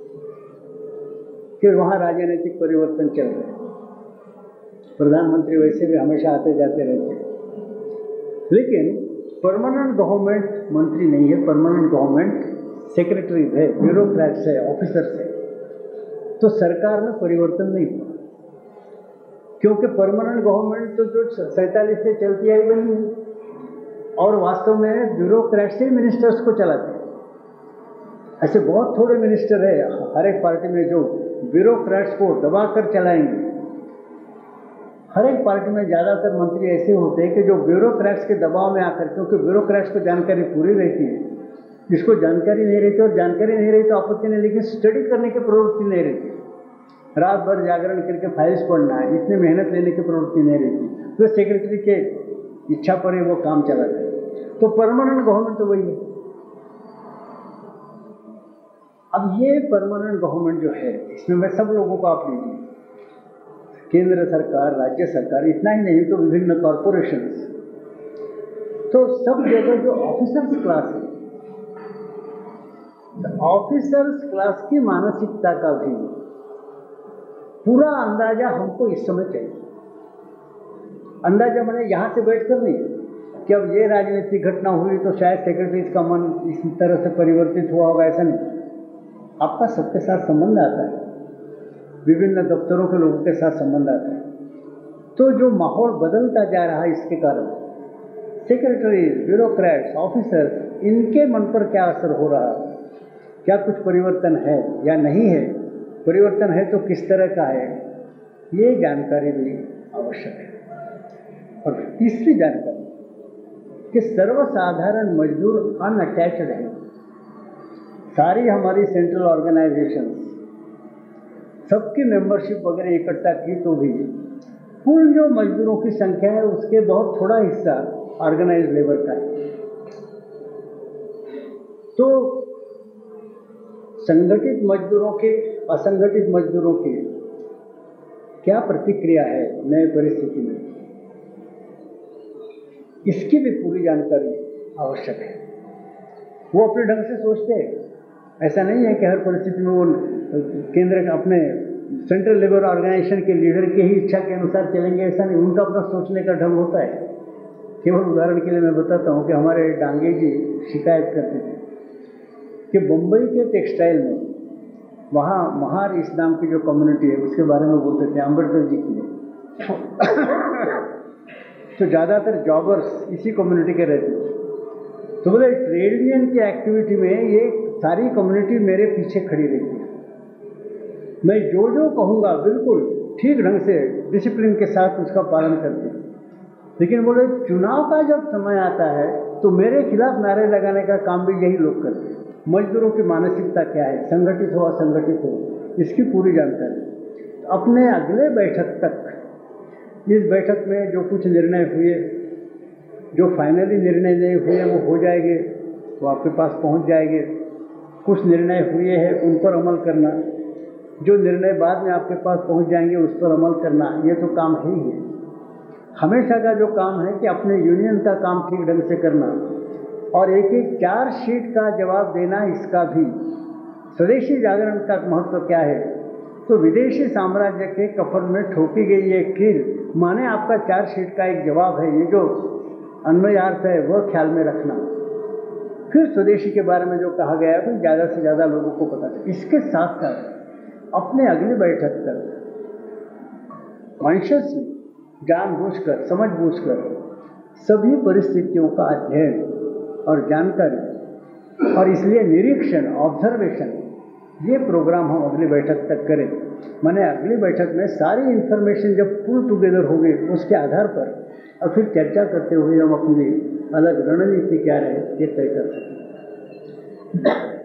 कि वहाँ राजनीतिक परिवर्तन चल रहे हैं, प्रधानमंत्री वैसे भी हमेशा आते जाते रहते हैं, लेकिन परमानेंट गवर्नमेंट मंत्री नहीं है, परमानेंट गवर्नमेंट सेक्रेटरीज है, ब्यूरोक्रेट्स है, ऑफिसर्स है। तो सरकार में परिवर्तन नहीं हुआ, क्योंकि परमानेंट गवर्नमेंट तो जो सैंतालीस से चलती आई बनी है, और वास्तव में ब्यूरोक्रेट्स ही मिनिस्टर्स को चलाते हैं। ऐसे बहुत थोड़े मिनिस्टर है हर एक पार्टी में जो ब्यूरोक्रेट्स को दबा कर चलाएंगे। हर एक पार्टी में ज़्यादातर मंत्री ऐसे होते हैं कि जो ब्यूरोक्रेट्स के दबाव में आकर, क्योंकि ब्यूरोक्रेट्स को जानकारी पूरी रहती है, जिसको जानकारी नहीं रहती और जानकारी नहीं रही तो आपत्ति नहीं, लेकिन स्टडी करने की प्रवृत्ति नहीं रहती, रात भर जागरण करके फाइल्स पढ़ना है, इतनी मेहनत लेने की प्रवृत्ति नहीं रहती, तो सेक्रेटरी के इच्छा पर ही वो काम चलाते हैं। तो परमानेंट गवर्नमेंट तो वही है। अब ये परमानेंट गवर्नमेंट जो है, इसमें मैं सब लोगों को आप लीजिए, केंद्र सरकार, राज्य सरकार, इतना ही नहीं तो विभिन्न कॉरपोरेशंस, तो सब जगह जो ऑफिसर्स क्लास है, ऑफिसर्स क्लास की मानसिकता का भी पूरा अंदाजा हमको इस समय चाहिए। अंदाजा मैंने यहाँ से बैठकर नहीं कि अब ये राजनीतिक घटना हुई तो शायद सेक्रेटरी का मन इस तरह से परिवर्तित हुआ होगा, ऐसा नहीं। आपका सबके साथ संबंध आता है, विभिन्न दफ्तरों के लोगों के साथ संबंध आता है। तो जो माहौल बदलता जा रहा है, इसके कारण सेक्रेटरीज, ब्यूरोक्रेट्स, ऑफिसर्स, इनके मन पर क्या असर हो रहा है, क्या कुछ परिवर्तन है या नहीं है, परिवर्तन है तो किस तरह का है, ये जानकारी भी आवश्यक है। और तीसरी जानकारी कि सर्वसाधारण मजदूर अनअटैच्ड है। सारी हमारी सेंट्रल ऑर्गेनाइजेशंस सबकी मेंबरशिप वगैरह इकट्ठा की तो भी कुल जो मजदूरों की संख्या है उसके बहुत थोड़ा हिस्सा ऑर्गेनाइज्ड लेबर का है। तो संगठित मजदूरों के, असंगठित मजदूरों की क्या प्रतिक्रिया है नए परिस्थिति में, इसकी भी पूरी जानकारी आवश्यक है। वो अपने ढंग से सोचते हैं, ऐसा नहीं है कि हर परिस्थिति में वो केंद्र अपने सेंट्रल लेबर ऑर्गेनाइजेशन के लीडर के ही इच्छा के अनुसार चलेंगे, ऐसा नहीं। उनका अपना सोचने का ढंग होता है। केवल उदाहरण के लिए मैं बताता हूँ कि हमारे डांगे जी शिकायत करते थे कि मुंबई के टेक्सटाइल में, वहाँ महार इस नाम की जो कम्युनिटी है उसके बारे में बोलते थे, अम्बेडकर जी की तो ज़्यादातर जॉबर्स इसी कम्युनिटी के रहते थे। तो बोले ट्रेड यूनियन की एक्टिविटी में ये सारी कम्युनिटी मेरे पीछे खड़ी रहती है, मैं जो जो कहूँगा बिल्कुल ठीक ढंग से डिसिप्लिन के साथ उसका पालन करते हैं। लेकिन बोले चुनाव का जब समय आता है तो मेरे खिलाफ नारे लगाने का काम भी यही लोग करते हैं। मजदूरों की मानसिकता क्या है, संगठित हो असंगठित हो, इसकी पूरी जानकारी। अपने अगले बैठक तक, इस बैठक में जो कुछ निर्णय हुए, जो फाइनली निर्णय नहीं हुए वो हो जाएंगे, वो आपके पास पहुंच जाएंगे। कुछ निर्णय हुए हैं उन पर अमल करना, जो निर्णय बाद में आपके पास पहुंच जाएंगे उस पर अमल करना, ये तो काम ही है। हमेशा का जो काम है कि अपने यूनियन का काम ठीक ढंग से करना और एक एक चार्जशीट का जवाब देना, इसका भी स्वदेशी जागरण का महत्व क्या है। तो विदेशी साम्राज्य के कफन में ठोकी गई ये कील माने आपका चार्जशीट का एक जवाब है। ये जो अन्वयार्थ है वह ख्याल में रखना। फिर स्वदेशी के बारे में जो कहा गया है तो ज़्यादा से ज़्यादा लोगों को पता चले। इसके साथ साथ अपने अगली बैठक तक कॉन्शियसली, जानबूझकर, समझबूझकर सभी परिस्थितियों का अध्ययन और जानकारी और इसलिए निरीक्षण, ऑब्जर्वेशन, ये प्रोग्राम हम अगली बैठक तक करें। माने अगली बैठक में सारी इन्फॉर्मेशन जब पुल टुगेदर होगी उसके आधार पर और फिर चर्चा करते हुए हम अपनी अलग रणनीति क्या रहे ये तय कर सकें।